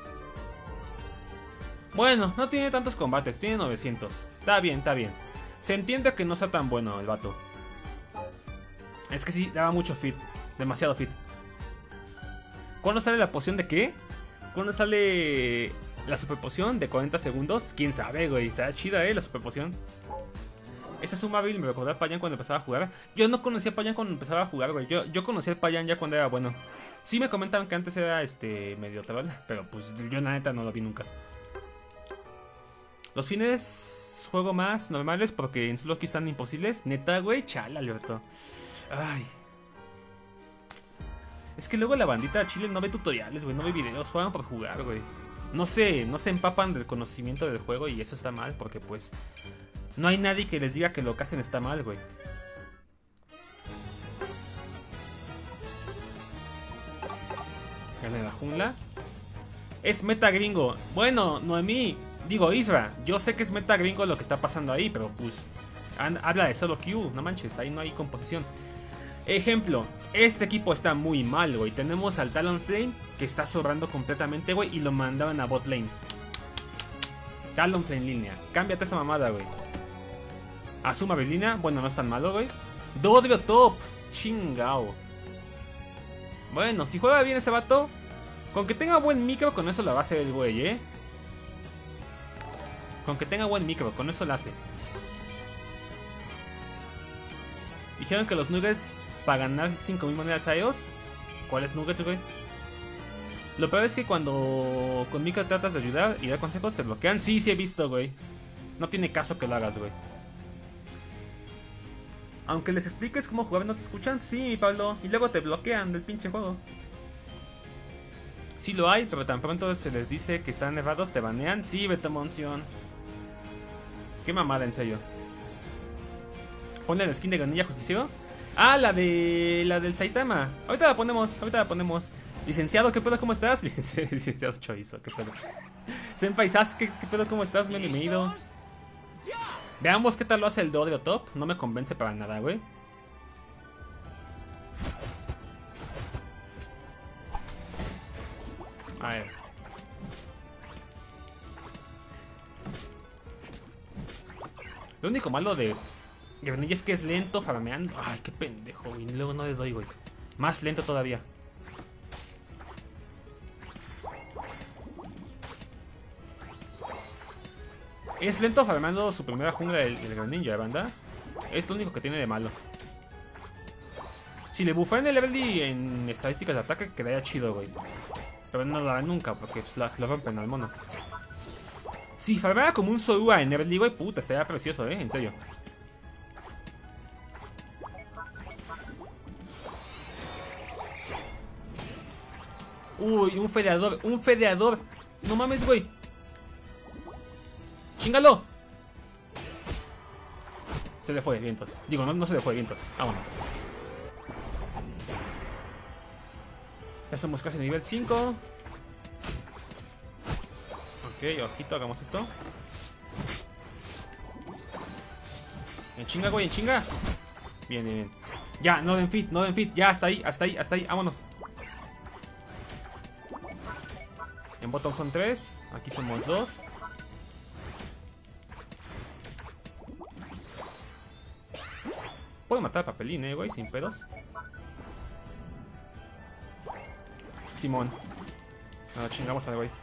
Bueno, no tiene tantos combates, tiene novecientos. Está bien, está bien. Se entiende que no sea tan bueno el vato. Es que sí, daba mucho fit. Demasiado fit. ¿Cuándo sale la poción de qué? ¿Cuándo sale la super poción de cuarenta segundos? ¿Quién sabe, güey? Está chida, eh, la super poción. Ese Azumarill me recordó a Payan cuando empezaba a jugar. Yo no conocía a Payan cuando empezaba a jugar, güey. Yo, yo conocí a Payan ya cuando era bueno. Sí me comentaban que antes era este medio troll, pero pues yo la neta no lo vi nunca. Los fines juego más normales porque en solo aquí están imposibles. Neta, güey, chala, Alberto. Ay. Es que luego la bandita de Chile no ve tutoriales, güey, no ve videos, juegan por jugar, güey. No sé, no se empapan del conocimiento del juego y eso está mal porque pues no hay nadie que les diga que lo que hacen está mal, güey. Gana la jungla. Es meta gringo. Bueno, Noemí, digo Isra, yo sé que es meta gringo lo que está pasando ahí, pero pues habla de solo Q, no manches, ahí no hay composición. Ejemplo, este equipo está muy mal, güey. Tenemos al Talonflame que está sobrando completamente, güey, y lo mandaban a bot lane. Talonflame línea, cámbiate esa mamada, güey. Azumarill línea, bueno, no es tan malo, güey. Dodrio top, chingao. Bueno, si juega bien ese vato, con que tenga buen micro, con eso la va a hacer el güey, eh. Con que tenga buen micro, con eso la hace. Dijeron que los nuggets para ganar cinco mil monedas a ellos. ¿Cuáles nuggets, güey? Lo peor es que cuando con micro tratas de ayudar y dar consejos te bloquean. Sí, sí he visto, güey. No tiene caso que lo hagas, güey. Aunque les expliques cómo jugar, ¿no te escuchan? Sí, Pablo. Y luego te bloquean del pinche juego. Sí lo hay, pero tan pronto se les dice que están errados, te banean. Sí, Beto Monción. Qué mamada, en serio. Ponle la skin de Granilla Justiciero. Ah, la de... la del Saitama. Ahorita la ponemos, ahorita la ponemos. Licenciado, ¿qué pedo? ¿Cómo estás? Licenciado Chorizo, ¿qué pedo? Senpai Sasuke, ¿qué pedo? ¿Cómo estás? Bienvenido. Veamos qué tal lo hace el Dodrio top. No me convence para nada, güey. A ver. Lo único malo de Granilla es que es lento farmeando. Ay, qué pendejo, güey. Luego no le doy, güey. Más lento todavía. Es lento farmeando su primera jungla del, del Greninja, banda. Es lo único que tiene de malo. Si le bufan el level y en estadísticas de ataque, quedaría chido, güey. Pero no lo hará nunca, porque pues, lo, lo rompen al mono. Si farmeara como un Zorua en early, güey, puta, estaría precioso, eh, en serio. Uy, un fedeador, un fedeador. No mames, güey. ¡Chíngalo! Se le fue, vientos. Digo, no, no se le fue, vientos. Vámonos. Ya estamos casi en nivel cinco. Ok, ojito, hagamos esto. En chinga, güey, en chinga. Bien, bien, bien. Ya, no den fit, no den fit. Ya, hasta ahí, hasta ahí, hasta ahí. Vámonos. En bottom son tres. Aquí somos dos. Puedo matar a Papelín, eh, güey, sin pedos. Simón. No, chingamos al güey.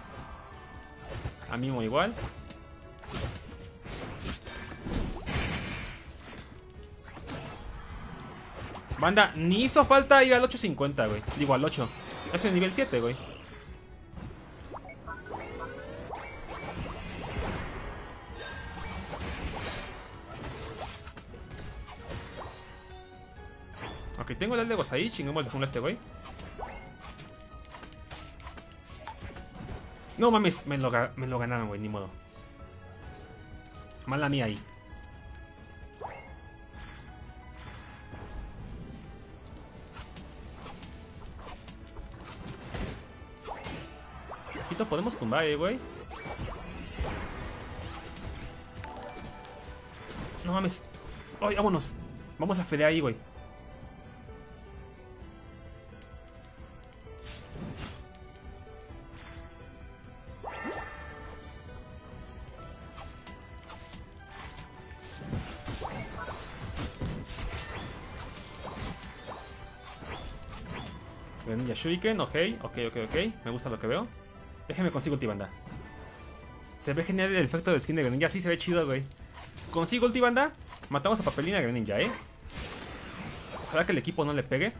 A Mimo igual. Banda, ni hizo falta ir al ocho cincuenta, güey. Digo, al ocho. Es el nivel siete, güey. Ok, tengo el Aldegos ahí. Chingamos de jungla a este güey. No mames, me lo, me lo ganaron, güey, ni modo. Mala mía ahí. Ojito, podemos tumbar, eh, güey. No mames. Ay, vámonos. Vamos a fedear ahí, güey. Ninja Shuriken, ok, ok, ok, ok. Me gusta lo que veo. Déjame consigo ultibanda. Se ve genial el efecto de skin de Greninja. Sí, se ve chido, güey. Consigo ultibanda. Matamos a Papelina a Greninja, eh. Ojalá que el equipo no le pegue.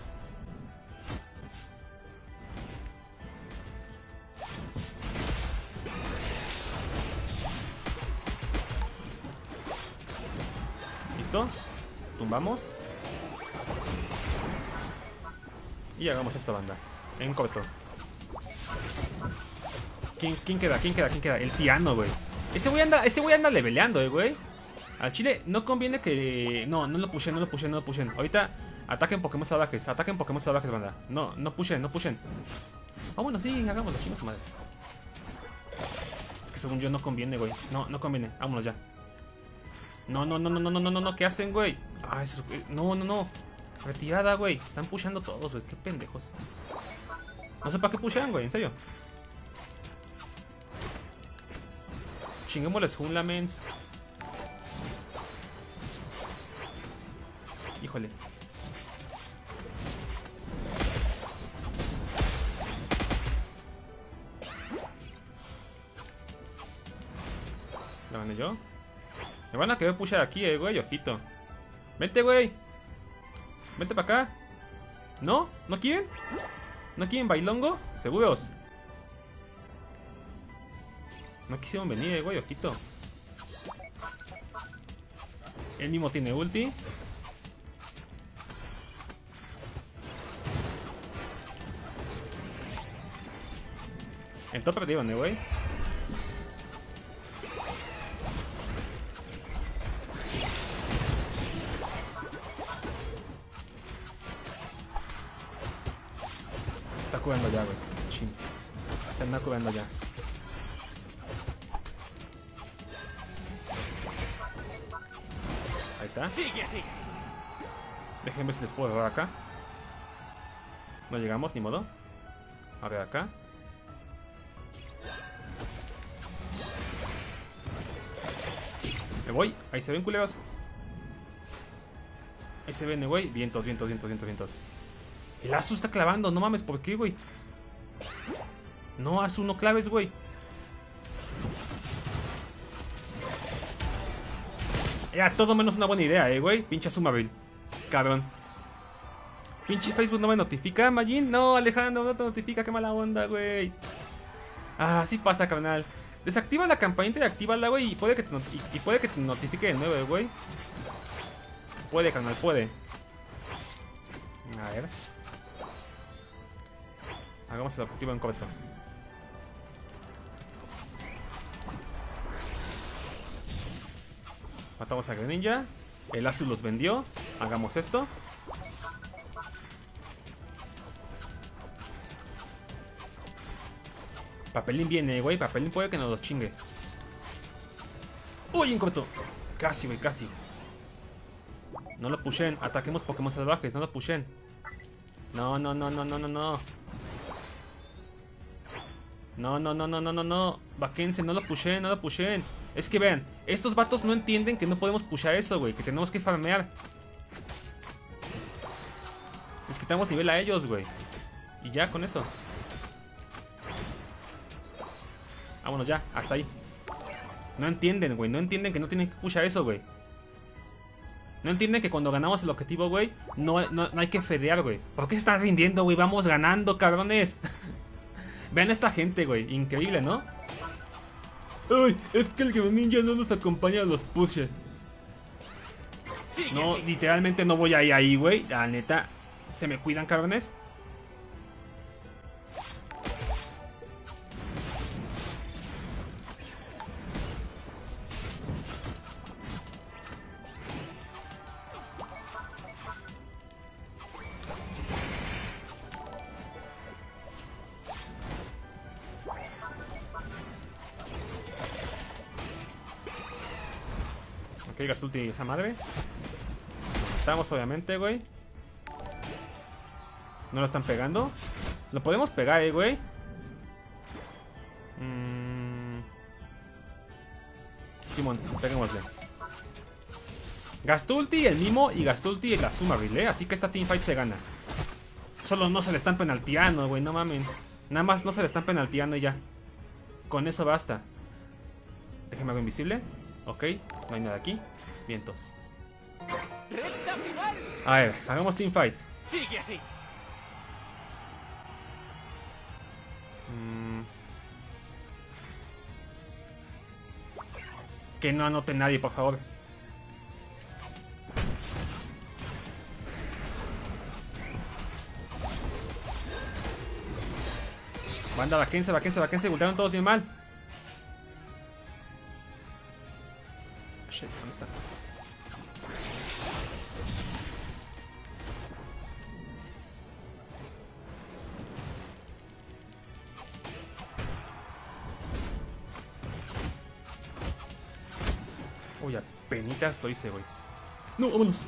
Listo. Tumbamos. Y hagamos esta banda. En corto. ¿Quién, quién queda? ¿Quién queda? ¿Quién queda? El Tiano, güey. Ese güey anda, ese güey anda leveleando, eh, güey. Al chile no conviene que... No, no lo pushen, no lo pushen, no lo pushen. Ahorita ataquen Pokémon salvajes. Ataquen Pokémon salvajes, banda. No, no pushen, no pushen. Ah, bueno, sí, hagámoslo, chingos madre. Es que según yo no conviene, güey. No, no conviene. Vámonos ya. No, no, no, no, no, no, no, no, no. ¿Qué hacen, güey? Ah, eso es... No, no, no. Retirada, güey. Están pushando todos, güey. Qué pendejos. No sé para qué pushan, güey. En serio. Chinguémosles Hunlamens. Híjole. ¿Lo gané yo? Me van a querer pushar aquí, eh, güey. Ojito. Vente, güey. Vente para acá. ¿No? ¿No quieren? ¿No quieren bailongo? ¿Seguros? No quisieron venir, eh, güey, ojito. Él mismo tiene ulti. En top perdieron, eh, güey. Está curando ya, güey. Chin. Se anda curando ya. Ahí está. Sigue así. Déjenme ver si les puedo robar acá. No llegamos, ni modo. A ver acá. Me voy. Ahí se ven, culeros. Ahí se ven, güey. Vientos, vientos, vientos, vientos, vientos. El Azu está clavando. No mames, ¿por qué, güey? No, Azu, no claves, güey. Ya, todo menos una buena idea, eh, güey. Pinche Azumarill. Cabrón. Pinche Facebook no me notifica, Majin. No, Alejandro, no te notifica. Qué mala onda, güey. Ah, así pasa, carnal. Desactiva la campanita y actívala, güey. Y puede que te, y, y puede que te notifique de nuevo, güey. Puede, carnal, puede. A ver. Hagamos el objetivo en corto. Matamos a Greninja. El Azu los vendió. Hagamos esto. Papelín viene, güey. Papelín puede que nos los chingue. Uy, en corto. Casi, güey, casi. No lo pushen. Ataquemos Pokémon salvajes. No lo pushen. No, no, no, no, no, no, no. No, no, no, no, no, no, no. Vaquense, no lo pushen, no lo pushen. Es que vean, estos vatos no entienden que no podemos pushar eso, güey. Que tenemos que farmear. Les quitamos nivel a ellos, güey. Y ya, con eso. Vámonos ya, hasta ahí. No entienden, güey. No entienden que no tienen que pushar eso, güey. No entienden que cuando ganamos el objetivo, güey, no, no, no hay que fedear, güey. ¿Por qué se están rindiendo, güey? Vamos ganando, cabrones. Vean a esta gente, güey. Increíble, ¿no? Ay, es que el Greninja no nos acompaña a los pushes. No, literalmente no voy ahí, ahí, güey. La neta, se me cuidan, cabrones. Ok, gastó ulti esa madre. Estamos obviamente, güey. No lo están pegando. Lo podemos pegar, eh, güey. Mm. Simón, peguémosle. Gastó ulti el Mimo y gastó ulti el Azumarill, eh. Así que esta teamfight se gana. Solo no se le están penalteando, güey, no mamen. Nada más no se le están penalteando y ya. Con eso basta. Déjame algo invisible. Ok, no hay nada aquí. Vientos. A ver, hagamos teamfight. Sigue así. Mm. Que no anote nadie, por favor. Banda, vaquense, vaquense, vaquense. Voltearon todos bien mal. Shit, ¿dónde está? Uy, apenitas lo hice, güey. No, vámonos.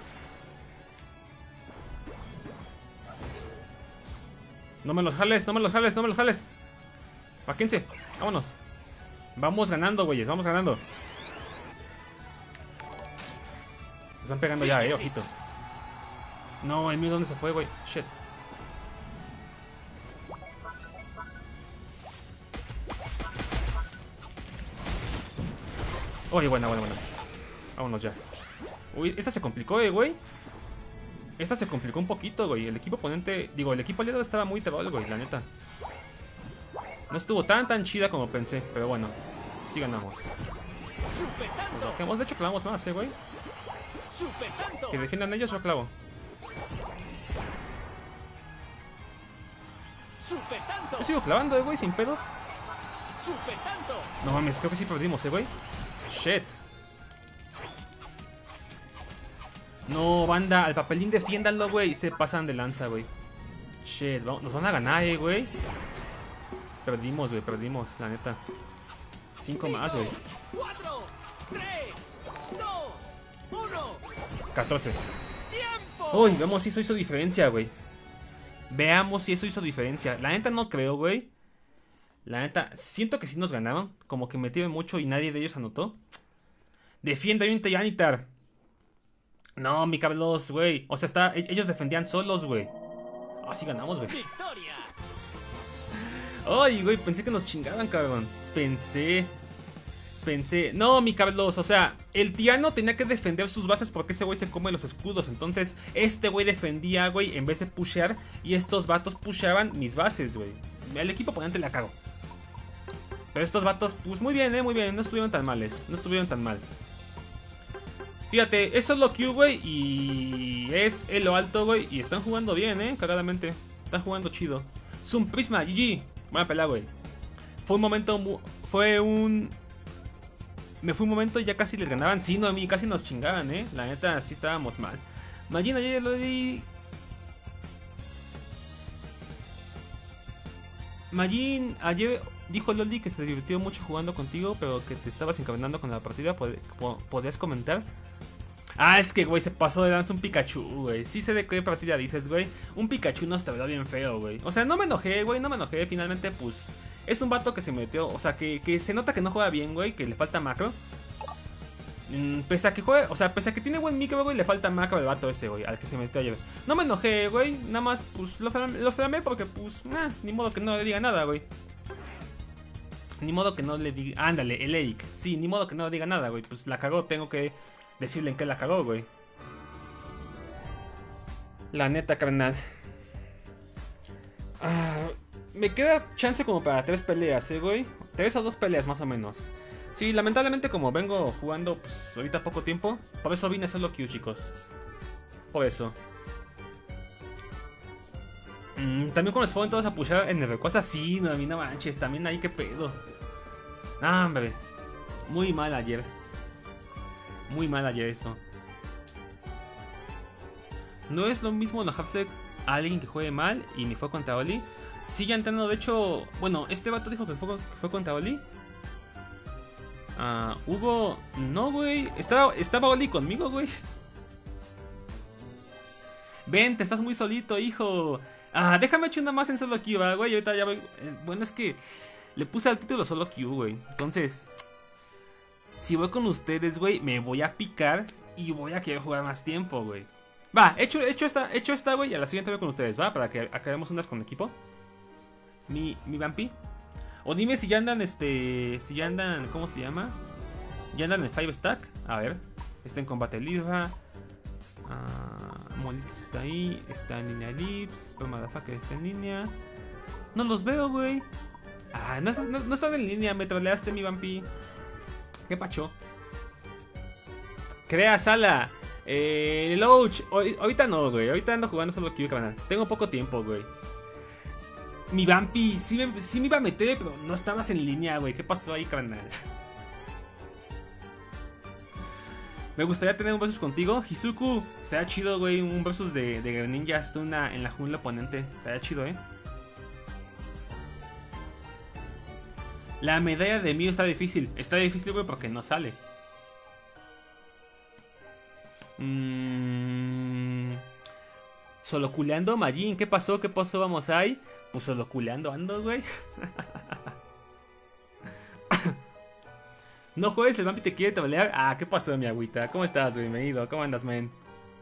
No me los jales, no me los jales, no me los jales. Vaquense, vámonos. Vamos ganando, güeyes, vamos ganando. Están pegando ya, eh, ojito. No, el mío, ¿dónde se fue, güey? Shit. Oye, buena, buena, buena. Vámonos ya. Uy, esta se complicó, eh, güey. Esta se complicó un poquito, güey. El equipo oponente, digo, el equipo aliado estaba muy troll, güey, la neta. No estuvo tan, tan chida como pensé, pero bueno. Sí ganamos. Lo que hemos, de hecho, clavamos más, eh, güey. Que defiendan ellos, yo clavo. Yo sigo clavando, eh, güey, sin pedos. No mames, creo que sí perdimos, eh, güey. Shit. No, banda, al papelín defiéndanlo, güey. Y se pasan de lanza, güey. Shit, nos van a ganar, eh, güey. Perdimos, güey, perdimos, la neta. Cinco más, güey. catorce. Uy, veamos si eso hizo diferencia, güey. Veamos si eso hizo diferencia. La neta no creo, güey. La neta, siento que sí nos ganaron. Como que metieron mucho y nadie de ellos anotó. Defiende a un Tyranitar. No, mi cablos, güey. O sea, está, ellos defendían solos, güey. Ah, sí ganamos, güey. Ay, güey, pensé que nos chingaban, cabrón. Pensé... Pensé, no, mi cablos, o sea, el Tiano tenía que defender sus bases porque ese güey se come los escudos. Entonces, este güey defendía, güey, en vez de pushear. Y estos vatos pusheaban mis bases, güey. El equipo oponente la cago. Pero estos vatos, pues muy bien, eh, muy bien. No estuvieron tan males, no estuvieron tan mal. Fíjate, eso es lo Q, güey. Y es en lo alto, güey. Y están jugando bien, eh, cagadamente. Están jugando chido. Zoom Prisma, G G. Buena pelea, güey. Fue un momento, fue un... Me fue un momento y ya casi les ganaban. Sí, no, a mí casi nos chingaban, eh. La neta, sí estábamos mal. Majin ayer lo di. Majin ayer dijo Loli que se divirtió mucho jugando contigo, pero que te estabas encaminando con la partida. ¿Podrías comentar? Ah, es que, güey, se pasó de lanza un Pikachu, güey. Sí sé de qué partida dices, güey. Un Pikachu nos te bien feo, güey. O sea, no me enojé, güey, no me enojé. Finalmente, pues... Es un vato que se metió, o sea, que, que se nota que no juega bien, güey, que le falta macro. Mm, pese a que juega, o sea, pese a que tiene buen micro, güey, le falta macro al vato ese, güey, al que se metió ayer. No me enojé, güey, nada más, pues, lo, lo flamé porque, pues, nah, ni modo que no le diga nada, güey. Ni modo que no le diga, ándale, el Eric. Sí, ni modo que no le diga nada, güey, pues la cagó, tengo que decirle en qué la cagó, güey. La neta, carnal. Ah... Me queda chance como para tres peleas, eh, güey. Tres o dos peleas más o menos. Sí, lamentablemente como vengo jugando pues ahorita poco tiempo, por eso vine a solo queue, chicos. Por eso. Mm, también cuando se fueron todos a pushar en el Rayquaza, sí, no, a mí no manches, también ahí qué pedo. Ah, hombre. Muy mal ayer. Muy mal ayer eso. No es lo mismo enojarse a alguien que juegue mal y me fue contra Oli. Sí, ya entiendo, de hecho, bueno, este vato dijo que fue, que fue contra Oli. Ah, Hugo, no, güey. Estaba, estaba Oli conmigo, güey. Ven, te estás muy solito, hijo. Ah, déjame echar una más en solo queue, ¿va, güey? Ahorita ya voy. Eh, bueno, es que le puse al título solo queue, güey. Entonces, si voy con ustedes, güey, me voy a picar y voy a querer jugar más tiempo, güey. Va, hecho, hecho esta, hecho esta, güey. Y a la siguiente voy con ustedes, ¿va? Para que acabemos unas con equipo. Mi, mi vampi. O dime si ya andan, este... Si ya andan... ¿Cómo se llama? Ya andan en five stack. A ver. Está en combate Lidra. Uh, Molitos está ahí. Está en línea Lips. Pero Motherfucker está en línea. No los veo, güey. Ah, no, no, no están en línea. Me troleaste, mi vampi. ¿Qué pacho? Crea sala. Eh... Loach. Ahorita no, güey. Ahorita ando jugando solo Q, canal. Tengo poco tiempo, güey. Mi vampi, sí me, sí me iba a meter, pero no estabas en línea, güey. ¿Qué pasó ahí, carnal? Me gustaría tener un versus contigo. Hizuku, estaría chido, güey. Un versus de, de Greninja Stuna en la jungla oponente. Estaría chido, eh. La medalla de Mew está difícil. Está difícil, güey, porque no sale. Mmm... Solo culeando, Majin. ¿Qué pasó? ¿Qué pasó? Vamos ahí. Pues solo culeando ando, güey. No juegues, el vampi te quiere tablear. Ah, ¿qué pasó, mi agüita? ¿Cómo estás, güey? Bienvenido. ¿Cómo andas, men?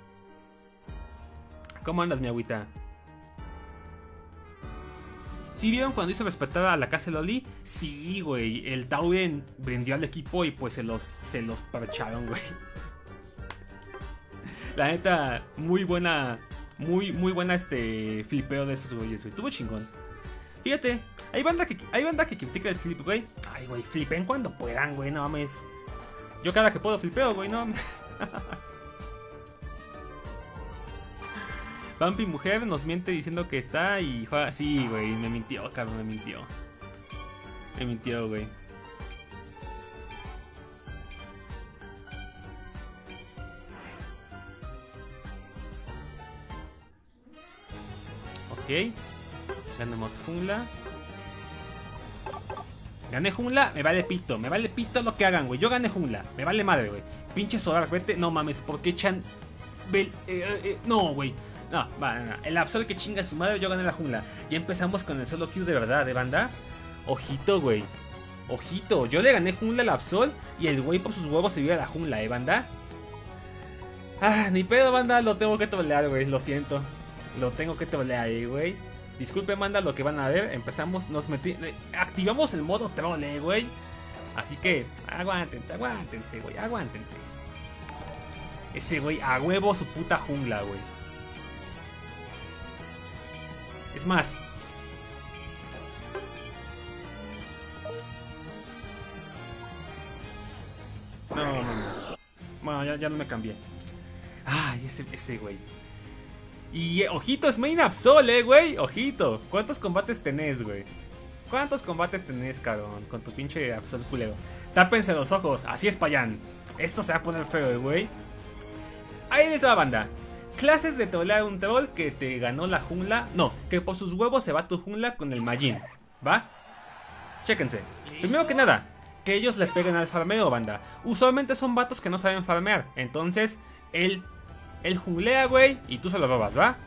¿Cómo andas, mi agüita? ¿Sí vieron cuando hizo respetar a la casa de Loli? Sí, güey. El Tauren vendió al equipo y pues se los, se los parcharon, güey. La neta, muy buena... Muy, muy buena este flipeo de esos güeyes, güey. Estuvo chingón. Fíjate, hay banda que, hay banda que critica el flip, güey. Ay, güey, flipen cuando puedan, güey, no mames. Yo cada que puedo flipeo, güey, no mames. Vampi mujer nos miente diciendo que está y juega. Sí, güey, me mintió, cabrón, me mintió. Me mintió, güey. Ok, ganamos jungla. Gané jungla, me vale pito. Me vale pito lo que hagan, güey. Yo gané jungla, me vale madre, güey. Pinche Solar, vete. No mames, ¿por qué echan? Bel... Eh, eh, eh, no, güey. No, va, no, el Absol que chinga a su madre, yo gané la jungla. Ya empezamos con el solo Q de verdad, de banda. Ojito, güey. Ojito, yo le gané jungla al Absol y el güey por sus huevos se vio a la jungla, eh, banda. Ah, ni pedo, banda, lo tengo que trolear, güey, lo siento. Lo tengo que trolear ahí, güey. Disculpe, manda lo que van a ver. Empezamos, nos metimos, activamos el modo trole, güey. Así que, aguántense, aguántense, güey, aguántense. Ese güey, a huevo su puta jungla, güey. Es más. No, no, no. Bueno, ya, ya no me cambié. Ay, ese, ese güey. Y eh, ojito, es main Absol, eh, güey. Ojito. ¿Cuántos combates tenés, güey? ¿Cuántos combates tenés, cabrón? Con tu pinche Absol culero. Tápense los ojos. Así es, payán. Esto se va a poner feo, güey. Ahí les va, banda. Clases de trolear un troll que te ganó la jungla. No, que por sus huevos se va tu jungla con el Majin. ¿Va? Chéquense. Primero que nada, que ellos le peguen al farmeo, banda. Usualmente son vatos que no saben farmear. Entonces, él... Él junglea, güey, y tú se lo robas, ¿va?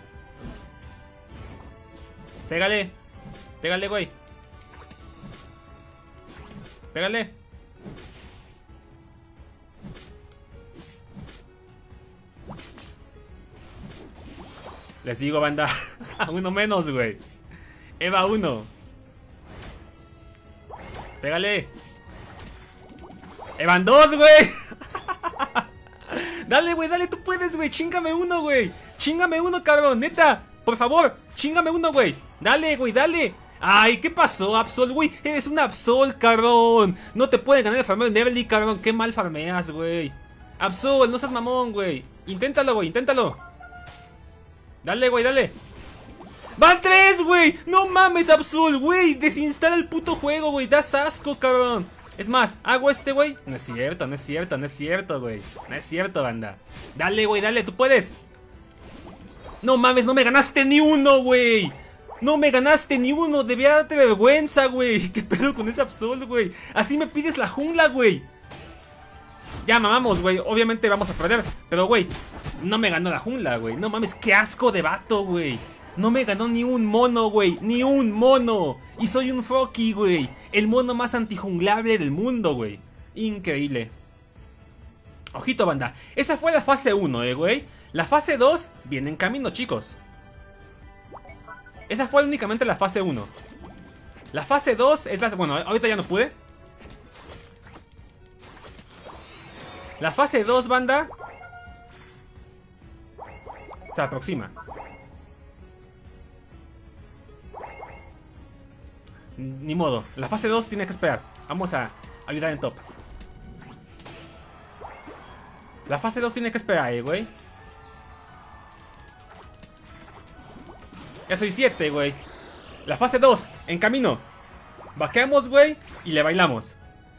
Pégale. Pégale, güey. Pégale. Les digo, banda. Uno menos, güey. Eva uno. Pégale. Evan dos, güey. Dale, güey, dale, tú puedes, güey. Chíngame uno, güey. Chíngame uno, cabrón, neta. Por favor, chíngame uno, güey. Dale, güey, dale. Ay, ¿qué pasó, Absol, güey? Eres un Absol, cabrón. No te puede ganar el farmeo de Neverly, cabrón. Qué mal farmeas, güey. Absol, no seas mamón, güey. Inténtalo, güey, inténtalo. Dale, güey, dale. ¡Van tres, güey! ¡No mames, Absol, güey! Desinstala el puto juego, güey. Das asco, cabrón. Es más, hago este, güey. No es cierto, no es cierto, no es cierto, güey. No es cierto, banda. Dale, güey, dale, tú puedes. No mames, no me ganaste ni uno, güey. No me ganaste ni uno. Debía darte vergüenza, güey. ¿Qué pedo con ese Absol, güey? Así me pides la jungla, güey. Ya mamamos, güey. Obviamente vamos a perder. Pero, güey, no me ganó la jungla, güey. No mames, qué asco de vato, güey. No me ganó ni un mono, güey. Ni un mono. Y soy un Froakie, güey. El mono más antijunglable del mundo, güey. Increíble. Ojito, banda. Esa fue la fase uno, eh, güey. La fase dos viene en camino, chicos. Esa fue únicamente la fase uno. La fase dos es la... Bueno, ahorita ya no pude. La fase dos, banda, se aproxima. Ni modo, la fase dos tiene que esperar. Vamos a ayudar en top. La fase dos tiene que esperar, eh, güey. Ya soy siete, güey. La fase dos, en camino. Vaqueamos, güey, y le bailamos.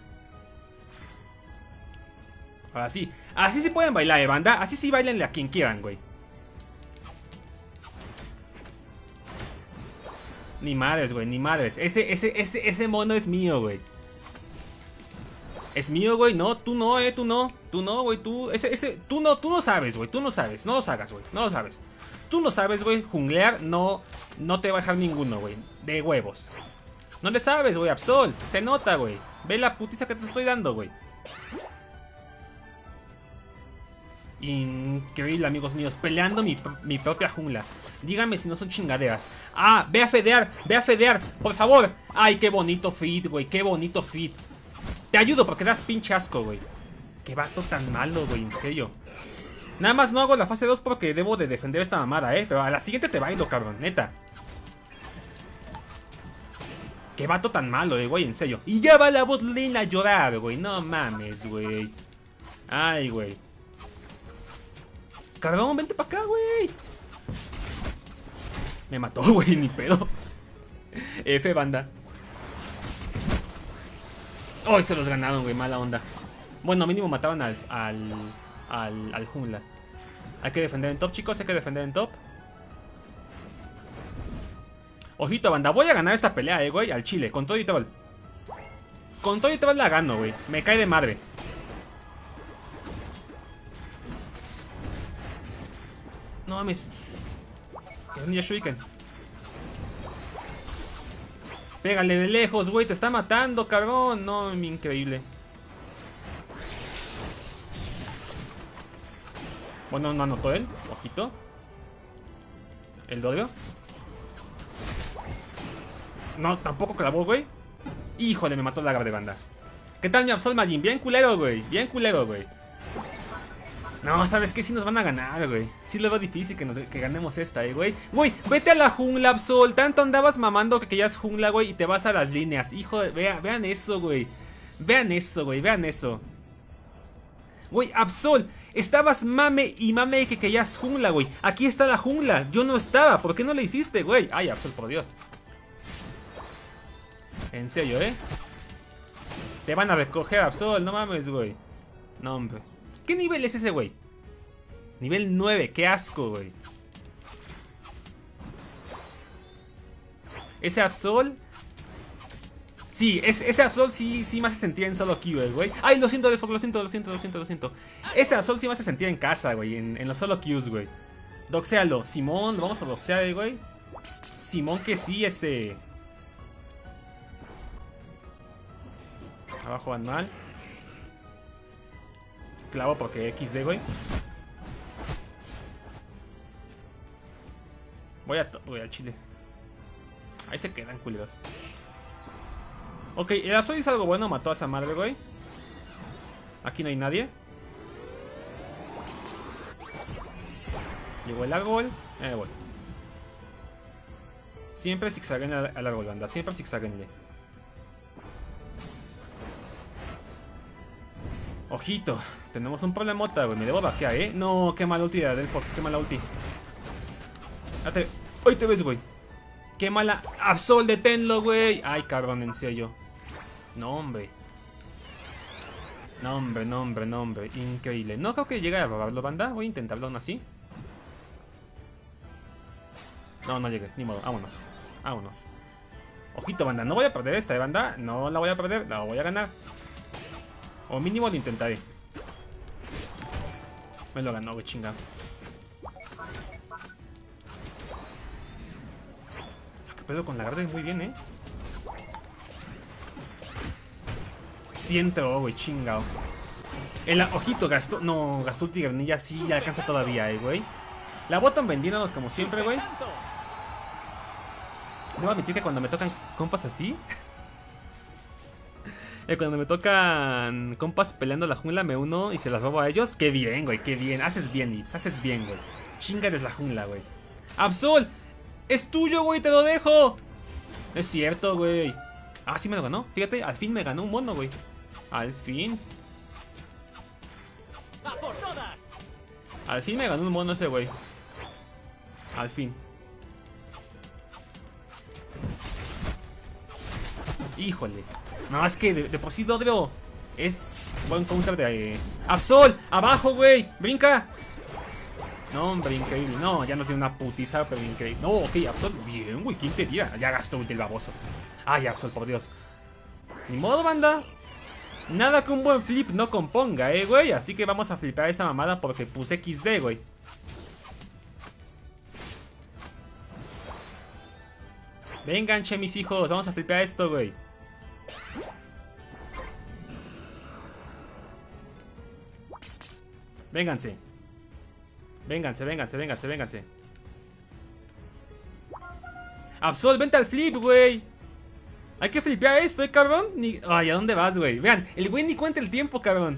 Ahora sí, así se pueden bailar, eh, banda. Así sí bailenle a quien quieran, güey. Ni madres, güey, ni madres. Ese, ese, ese, ese mono es mío, güey. Es mío, güey. No, tú no, eh, tú no. Tú no, güey, tú. Ese, ese, tú no, tú no sabes, güey. Tú no sabes. No los hagas, güey. No lo sabes. Tú no sabes, güey. Junglear no, no te va a dejar ninguno, güey. De huevos. No le sabes, güey, Absol. Se nota, güey. Ve la putiza que te estoy dando, güey. Increíble, amigos míos. Peleando mi, mi propia jungla. Díganme si no son chingaderas. Ah, ve a fedear, ve a fedear, por favor. Ay, qué bonito feed, güey, qué bonito feed. Te ayudo porque das pinche asco, güey. Qué vato tan malo, güey, en serio. Nada más no hago la fase dos porque debo de defender esta mamada, eh. Pero a la siguiente te bailo, cabrón, neta. Qué vato tan malo, eh, güey, en serio. Y ya va la botlane a llorar, güey. No mames, güey. Ay, güey. Cabrón, vente para acá, güey. Me mató, güey, ni pedo. F, banda. Ay, oh, se los ganaron, güey, mala onda. Bueno, mínimo mataban al, al, al, al jungla. Hay que defender en top, chicos, hay que defender en top. Ojito, banda, voy a ganar esta pelea, eh, güey, al chile, con todo y todo. Con todo y todo la gano, güey. Me cae de madre. No mames. Es un Yashuriken. Pégale de lejos, güey. Te está matando, cabrón. No, increíble. Bueno, no anotó él. Ojito. El dodio. No, tampoco clavó, güey. Híjole, me mató la grave banda. ¿Qué tal mi Absol Majin? Bien culero, güey. Bien culero, güey. No, ¿sabes qué? Sí nos van a ganar, güey. Sí lo veo difícil que, nos, que ganemos esta, eh, güey. Güey, vete a la jungla, Absol. Tanto andabas mamando que querías jungla, güey, y te vas a las líneas. Hijo, de, vea, vean eso, güey. Vean eso, güey, vean eso. Güey, Absol, estabas mame y mame que querías jungla, güey. Aquí está la jungla. Yo no estaba. ¿Por qué no le hiciste, güey? Ay, Absol, por Dios. En serio, ¿eh? Te van a recoger, Absol. No mames, güey. No, hombre. ¿Qué nivel es ese, güey? Nivel nueve, qué asco, güey. Ese Absol. Sí, es, ese Absol sí, sí me hace sentir en solo queues, güey. Ay, lo siento, lo siento, lo siento, lo siento, lo siento. Ese Absol sí me hace sentir en casa, güey. En, en los solo queues, güey. Doxéalo. Simón, vamos a doxear, güey. Simón que sí, ese. Abajo van mal. Clavo porque equis de, güey. Voy a voy al chile. Ahí se quedan, culeros. Ok, el Absol hizo algo bueno, mató a esa madre, güey. Aquí no hay nadie. Llegó el árbol. Eh, güey. Siempre zigzaguen al, al árbol, banda. Siempre zigzaguenle. Ojito. Tenemos un problemota, güey. Me debo vaquear, ¿eh? No, qué mala ulti de Del Fox. Qué mala ulti. Te... Hoy te ves, güey. Qué mala. Absol, deténlo, güey. Ay, cabrón, en serio. No, hombre. No, hombre, no, hombre, no, hombre. Increíble. No creo que llegue a robarlo, banda. Voy a intentarlo aún así. No, no llegué. Ni modo. Vámonos. Vámonos. Ojito, banda. No voy a perder esta, ¿eh, banda? No la voy a perder. La voy a ganar. O mínimo lo intentaré. Me lo ganó, güey, chinga. ¿Qué pedo con la Garden? Muy bien, ¿eh? Siento, güey, chingao. El ojito gastó. No, gastó ulti Granilla. Sí, ya alcanza todavía, eh, güey. La botan vendiéndonos como siempre, güey. Debo admitir que cuando me tocan compas así. eh, cuando me tocan compas peleando la jungla, me uno y se las robo a ellos. Qué bien, güey, qué bien. Haces bien, Ips, haces bien, güey. Chingales la jungla, güey. Absol, es tuyo, güey, te lo dejo. Es cierto, güey. Ah, sí me lo ganó. Fíjate, al fin me ganó un mono, güey. Al fin. Al fin me ganó un mono ese güey. Al fin. Híjole. No, es que de, de por sí Dodrio es buen counter de... Eh... ¡Absol! ¡Abajo, güey! ¡Brinca! No, hombre, increíble. No, ya nos dio una putiza, pero increíble. No, ok, Absol. Bien, güey, ¿quién te diría? Ya gastó ulti el baboso. Ay, Absol, por Dios. Ni modo, banda. Nada que un buen flip no componga, eh, güey. Así que vamos a flipar esta mamada porque puse equis de, güey. Vengan, che, mis hijos. Vamos a flipar esto, güey. Vénganse. Vénganse, vénganse, vénganse, vénganse. Absol, vente al flip, güey. Hay que flipear esto, eh, cabrón. Ni... Ay, ¿a dónde vas, güey? Vean, el güey ni cuenta el tiempo, cabrón.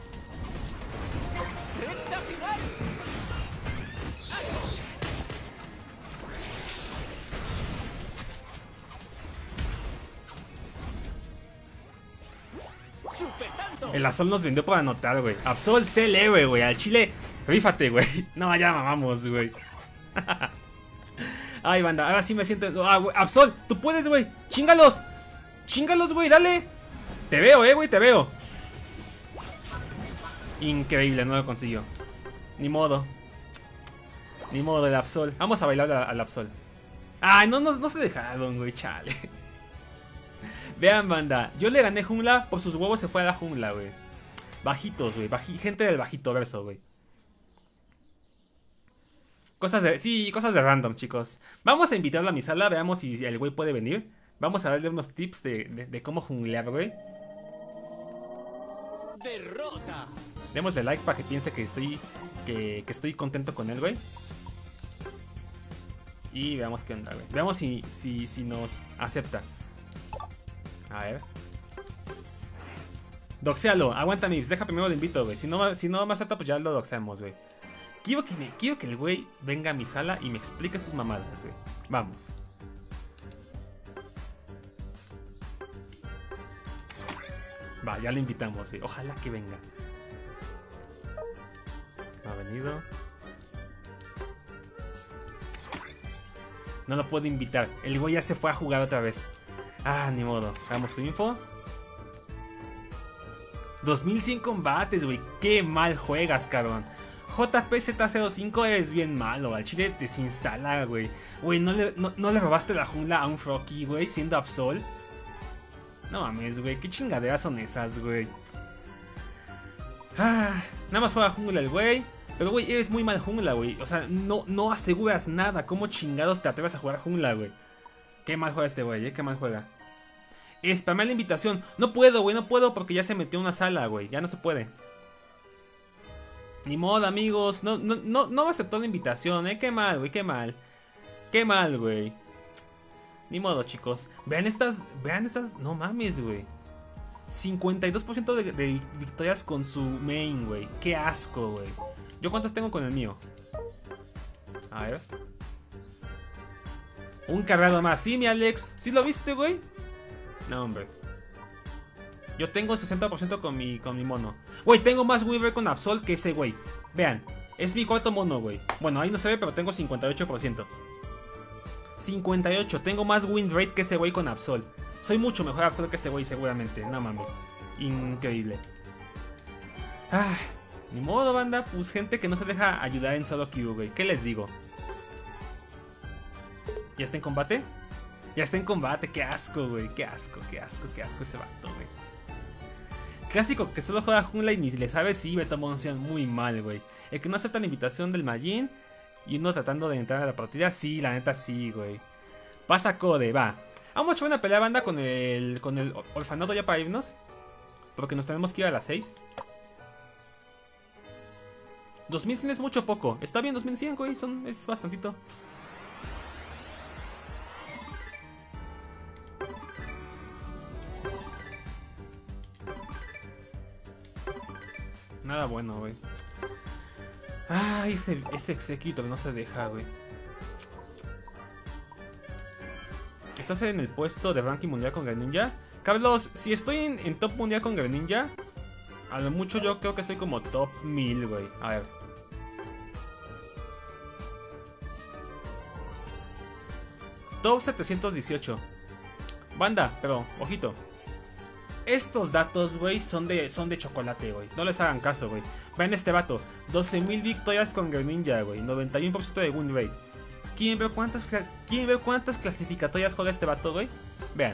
El Absol nos vendió para anotar, güey. Absol, sé el héroe, güey. Al chile, rífate, güey. No, ya mamamos, güey. Ay, banda, ahora sí me siento... Ah, güey, Absol, tú puedes, güey. Chingalos. Chingalos, güey, dale. Te veo, eh, güey, te veo. Increíble, no lo consiguió. Ni modo. Ni modo, el Absol. Vamos a bailar al Absol. Ay, no, no, no se dejaron, güey, chale. Vean, banda, yo le gané jungla, por sus huevos se fue a la jungla, güey. Bajitos, güey, baji gente del bajito verso, güey. Cosas de... Sí, cosas de random, chicos. Vamos a invitarlo a mi sala, veamos si el güey puede venir. Vamos a darle unos tips de, de, de cómo junglear, güey. Derrota. Démosle like para que piense que estoy, que, que estoy contento con él, güey. Y veamos qué onda, güey. Veamos si, si, si nos acepta. A ver. Doxealo, aguanta Mips, deja primero lo invito, güey. Si no, si no me acepta, pues ya lo doxeamos, güey. Quiero que, me, quiero que el güey venga a mi sala y me explique sus mamadas, güey. Vamos. Va, ya lo invitamos, güey. Ojalá que venga. No ha venido. No lo puedo invitar. El güey ya se fue a jugar otra vez. Ah, ni modo. Hagamos su info. dos mil cien combates, güey. Qué mal juegas, cabrón. J P Z cero cinco es bien malo. Al chile desinstala, güey. Güey, ¿no le, no, ¿no le robaste la jungla a un Frocky, güey? Siendo Absol. No mames, güey. ¿Qué chingaderas son esas, güey? Ah, nada más juega jungla el güey. Pero, güey, eres muy mal jungla, güey. O sea, no, no aseguras nada. ¿Cómo chingados te atreves a jugar jungla, güey? Qué mal juega este güey, ¿eh? Qué mal juega. Spamé la invitación. No puedo, güey, no puedo porque ya se metió en una sala, güey. Ya no se puede. Ni modo, amigos. No, no, no, no me aceptó la invitación, ¿eh? Qué mal, güey, qué mal. Qué mal, güey. Ni modo, chicos. Vean estas, vean estas. No mames, güey. cincuenta y dos por ciento de, de victorias con su main, güey. Qué asco, güey. ¿Yo cuántas tengo con el mío? A ver. Un cargado más. Sí, mi Alex. ¿Sí lo viste, güey? No, hombre. Yo tengo sesenta por ciento con mi, con mi mono. Güey, tengo más win rate con Absol que ese güey. Vean, es mi cuarto mono, güey. Bueno, ahí no se ve, pero tengo cincuenta y ocho por ciento. cincuenta y ocho. Tengo más win rate que ese güey con Absol. Soy mucho mejor Absol que ese güey, seguramente. No mames. Increíble. Ah, ni modo, banda. Pues gente que no se deja ayudar en solo queue, güey. ¿Qué les digo? ¿Ya está en combate? Ya está en combate. Qué asco, güey. Qué asco, qué asco, qué asco ese vato, güey. Clásico que solo juega jungla y ni le sabe, sí, me tomó opción muy mal, güey. El que no acepta la invitación del Majin y uno tratando de entrar a la partida, sí, la neta sí, güey. Pasa Code, va. Vamos a echar una pelea, banda, con el, con el orfanato ya para irnos. Porque nos tenemos que ir a las seis. dos mil cien es mucho poco. Está bien, dos mil cien, güey, son, es bastantito. Nada bueno, güey. Ay, ese, ese Executor no se deja, güey. ¿Estás en el puesto de ranking mundial con Greninja? Carlos, si estoy en, en top mundial con Greninja, a lo mucho yo creo que soy como top mil, güey. A ver. Top setecientos dieciocho. Banda, pero, ojito. Estos datos, güey, son de, son de chocolate, güey. No les hagan caso, güey. Vean este vato. doce mil victorias con Greninja, güey. noventa y uno por ciento de win rate. ¿Quieren ver cuántas, ¿quieren ver cuántas clasificatorias juega este vato, güey? Vean.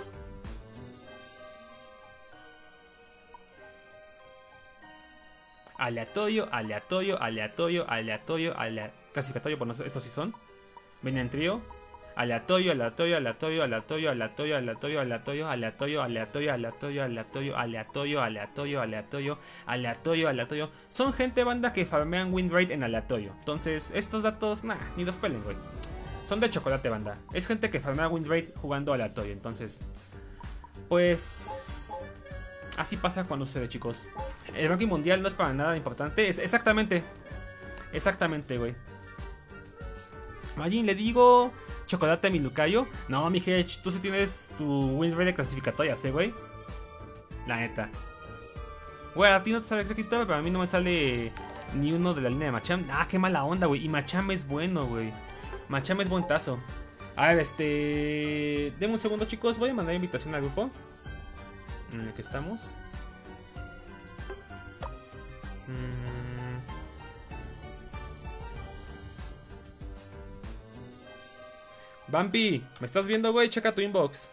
Aleatorio, aleatorio, aleatorio, aleatorio, aleatorio. Clasificatorio, bueno, estos sí son. Ven en trío. Aleatorio, aleatorio, aleatorio, aleatorio, aleatorio, aleatorio, aleatorio, aleatorio, aleatorio, aleatorio, aleatorio, aleatorio, aleatorio, aleatorio, aleatorio, aleatorio. Son gente, banda, que farmean win rate en aleatorio. Entonces, estos datos, nah, ni los pelen, güey. Son de chocolate, banda. Es gente que farmea win rate jugando aleatorio. Entonces, pues... así pasa cuando sucede, chicos. El ranking mundial no es para nada importante. Es exactamente. Exactamente, güey. Majin, le digo... chocolate a mi Lucario. No, mi Hedge, tú sí tienes tu win rate de clasificatorias, eh, güey. La neta. Güey, a ti no te sale Executor, pero a mí no me sale ni uno de la línea de Machamp. Ah, qué mala onda, güey. Y Machamp es bueno, güey. Machamp es buen tazo. A ver, este... denme un segundo, chicos. Voy a mandar invitación al grupo en el que estamos. Mm. Bambi, ¿me estás viendo, güey? Checa tu inbox.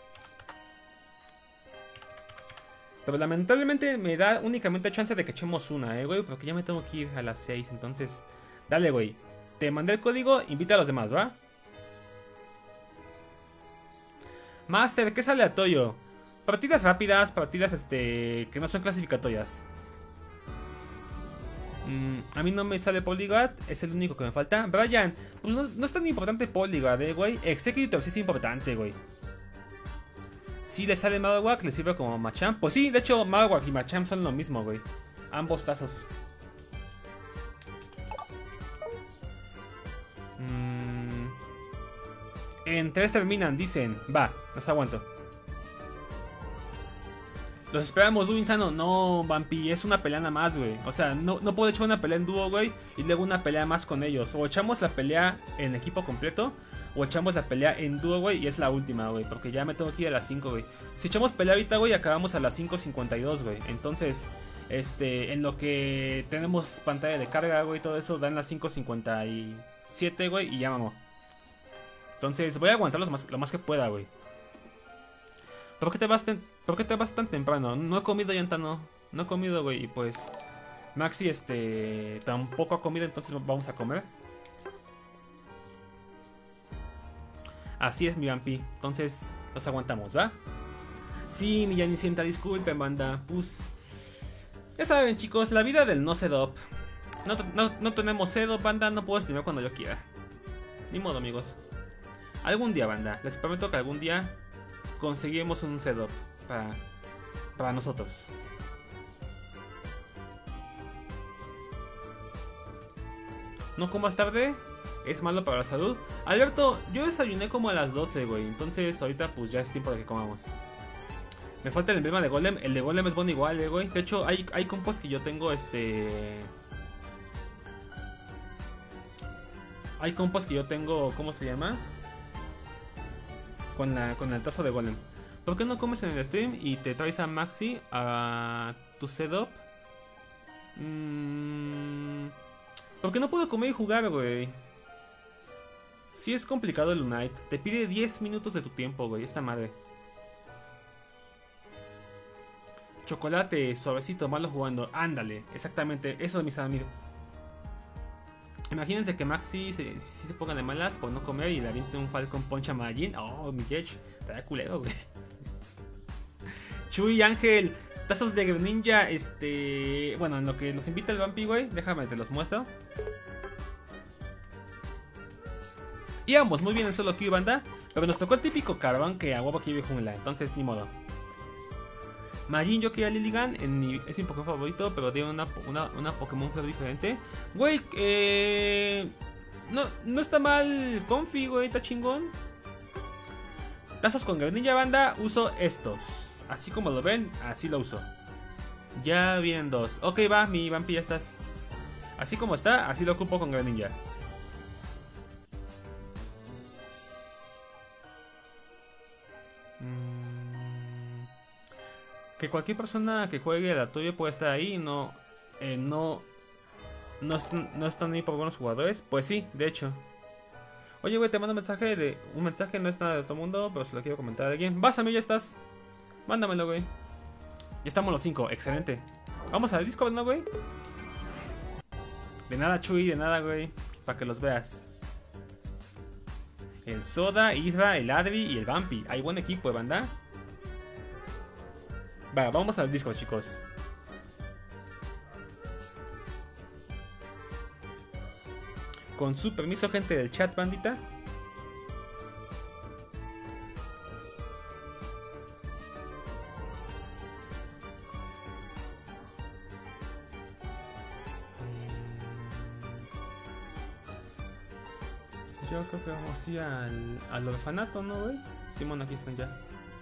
Pero lamentablemente me da únicamente chance de que echemos una, eh, güey. Porque ya me tengo que ir a las seis, entonces... dale, güey. Te mandé el código, invita a los demás, ¿va? Master, ¿qué es aleatorio? Partidas rápidas, partidas, este... que no son clasificatorias. Mm, a mí no me sale Polyglot, es el único que me falta. Brian, pues no, no es tan importante Polyglot, eh, güey. Executor sí es importante, güey. Si le sale Marowak, le sirve como Machamp. Pues sí, de hecho Marowak y Machamp son lo mismo, güey. Ambos tazos. Mm, en tres terminan, dicen. Va, los aguanto. Los esperamos, dúo insano. No, Vampi, es una pelea nada más, güey. O sea, no, no puedo echar una pelea en dúo, güey, y luego una pelea más con ellos. O echamos la pelea en equipo completo, o echamos la pelea en dúo, güey, y es la última, güey. Porque ya me tengo que ir a las cinco, güey. Si echamos pelea ahorita, güey, acabamos a las cinco cincuenta y dos, güey. Entonces, este, en lo que tenemos pantalla de carga, güey, todo eso, dan las cinco cincuenta y siete, güey, y ya vamos. Entonces, voy a aguantar lo más, lo más que pueda, güey. ¿Por qué te vas tan, ¿por qué te vas tan temprano? No he comido, Yanta, no. No he comido, güey. Y pues Maxi, este, tampoco ha comido, entonces vamos a comer. Así es, mi Vampi. Entonces, los aguantamos, ¿va? Sí, mi Yanicienta, disculpen, banda. Pues, ya saben, chicos, la vida del no setup. No, no, no tenemos setup, banda. No puedo streamear cuando yo quiera. Ni modo, amigos. Algún día, banda. Les prometo que algún día conseguimos un setup para, para nosotros. No comas tarde. es malo para la salud. Alberto, yo desayuné como a las doce, güey. Entonces ahorita pues ya es tiempo de que comamos. Me falta el emblema de Golem. El de Golem es bueno igual, eh, güey. De hecho, hay, hay compos que yo tengo, este... Hay compos que yo tengo, ¿cómo se llama? Con, la, con el tazo de Golem. ¿Por qué no comes en el stream y te traes a Maxi a tu setup? Mm, porque no puedo comer y jugar, güey. Sí es complicado el Unite. Te pide diez minutos de tu tiempo, güey. Esta madre. Chocolate, suavecito, malo jugando. Ándale, exactamente. Eso es mis amigos. Imagínense que Maxi se, si se ponga de malas por no comer y le aviente un Falcon Punch a Majin. Oh, mi Jetch. Estaría culero, güey. Chuy, Ángel. Tazos de Greninja, este... Bueno, en lo que nos invita el Vampi, güey. Déjame, te los muestro. Y ambos muy bien en solo queue, banda. Pero nos tocó el típico Caravan que a huevo aquí jungla. Entonces, ni modo. Majin, yo quería Lilligan. En mi, es mi Pokémon favorito, pero tiene una, una, una Pokémon Flor diferente. Güey, eh... No, no está mal Confi, güey. Está chingón. Tazos con Greninja, banda. Uso estos. Así como lo ven, así lo uso. Ya vienen dos. Ok, va, mi Vampi, ya estás. Así como está, así lo ocupo con Greninja. Mm. Que cualquier persona que juegue a la tuya puede estar ahí. No, eh, no, no, est no están ahí por buenos jugadores. Pues sí, de hecho. Oye, güey, te mando un mensaje de... Un mensaje no es nada de todo mundo, pero se lo quiero comentar a alguien. Vas a mí, ya estás. Mándamelo, güey. Ya estamos los cinco, excelente. Vamos al Discord, ¿no, güey? De nada, Chuy, de nada, güey. Para que los veas. El Soda, Isra, el Adri y el Vampi. Hay buen equipo, banda. Va, vamos al Discord, chicos. Con su permiso, gente del chat, bandita. Yo creo que vamos a ir al, al orfanato, ¿no, güey? Simón, aquí están ya.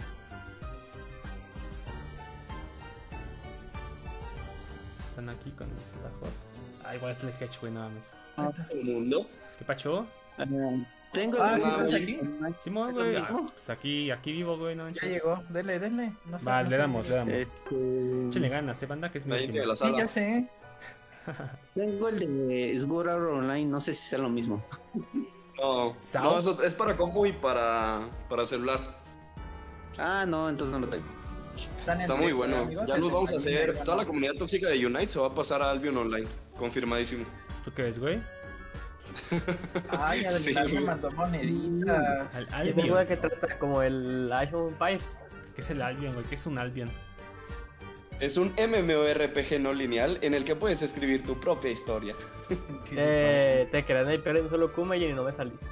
Están aquí con el Sudajot. Ah, igual es el Hedge, güey, no mames. ¿El mundo? ¿Qué pacho? Uh, tengo Ah, el- ¿sí estás aquí? Simón, ¿Es lo güey. Ah, mismo? pues aquí, aquí vivo, güey, no Ya manches. llegó, dele, dele. No sé, Va, no le sé. damos, le damos. Este, Échenle ganas, eh, banda, que es mi Nadie última. tiene la Sí, sala. ya sé. tengo el de Sword Art Online, no sé si sea lo mismo. No, ¿Sao? no, eso es para compu y para, para celular. Ah, no, entonces no lo tengo. Están Está en muy directo, bueno. amigos, Ya en nos vamos a el- hacer. en el- Toda la comunidad tóxica de Unite se va a pasar a Albion Online. Confirmadísimo. ¿Tú qué ves, güey? Ay, Sí. Adelar me mandó moneditas. Al Es un Albion. juego que trata como el iPhone cinco. ¿Qué es el Albion, güey? ¿Qué es un Albion? Es un MMORPG no lineal en el que puedes escribir tu propia historia. Eh, te creas sniper en solo Kuma y no me saliste.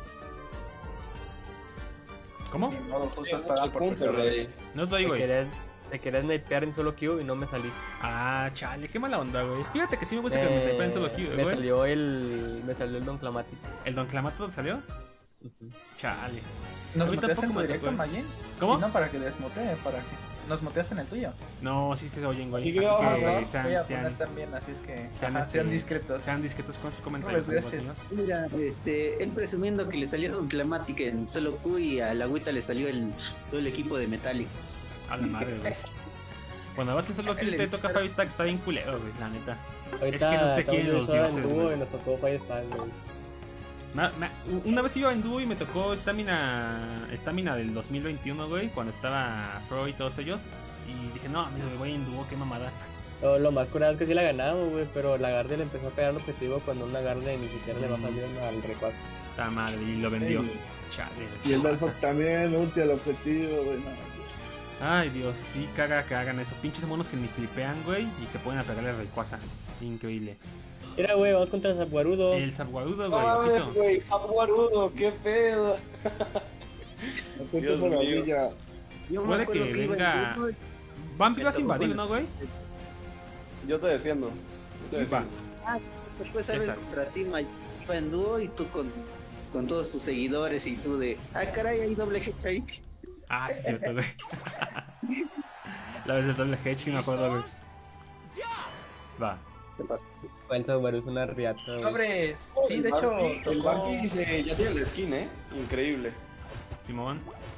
¿Cómo? Ni modo, tú sos Muchos pagado por puntos, tus rey. errores. No estoy, Te güey. querías, te querías snipear en solo Q y no me saliste. Ah, chale, qué mala onda, güey. Fíjate que sí me gusta que me Eh, snipen solo aquí, me güey. salió el. Me salió el Don Clamatic. ¿El Don Clamato salió? Chale. ¿Nos A mí muteaste en tampoco tu me directo, tocó. Magin? ¿Cómo? Sí, no, para que desmutee, para que... ¿Nos muteaste en el tuyo? No, sí se oyen, güey. Sí, Así ah, que ¿no? Voy a sean, poner sean, también, así es que... sean, Ajá, este, sean discretos. sean discretos con sus No comentarios, les amigos gastes. míos. Mira, este, él presumiendo que le salió Don Clamatic en solo Q y a la agüita le salió el, todo el equipo de Metallic. A la madre, güey. Cuando vas a solo aquí te toca Five Stack, está bien culero, güey, la neta. Ahorita que no te estamos quieren los en dioses, dúo güey. y nos tocó Firestyle, güey. Ma- ma- una vez iba en dúo y me tocó Stamina Stamina del dos mil veintiuno, güey, cuando estaba Pro y todos ellos. Y dije, no, amigo, me voy en dúo, qué mamada. Lo, lo más curado es que sí la ganamos, güey, pero la Guardia le empezó a pegar el objetivo cuando una Guardia ni siquiera le bajó bien al recuazo. La madre, y lo vendió. Sí. Chale, Y el ¿qué Delphox pasa? también, ulti al objetivo, güey. No. Ay, Dios, sí, caga que hagan eso. Pinches monos que ni flipean, güey, y se pueden a pegarle a Rayquaza. Increíble. Mira, güey, vamos contra el Zapuarudo. El Zabuarudo, güey, ¡Ay, ojito. güey! ¡Jaguarudo! ¡Qué pedo! No te Dios por la mío. orilla. Yo me Puede acuerdo que iba en venga- Q, Vampi Me vas a tocó invadir, con- ¿no, güey? Yo te defiendo. Yo te Va. defiendo. Ah, después sabes estás. contra ti, Magin iba en dúo y tú con con todos tus seguidores y tú de, ah, caray, hay doble head ahí. Ah, sí, es cierto, güey. La vez del doble hedge, sí me acuerdo, güey. Va. ¿Qué pasa? El Subaru es una riata, güey. Sobres. Sí, de El hecho. Banqui- El tocó- Banqui dice, ya tiene la skin, ¿eh? Increíble. Simón.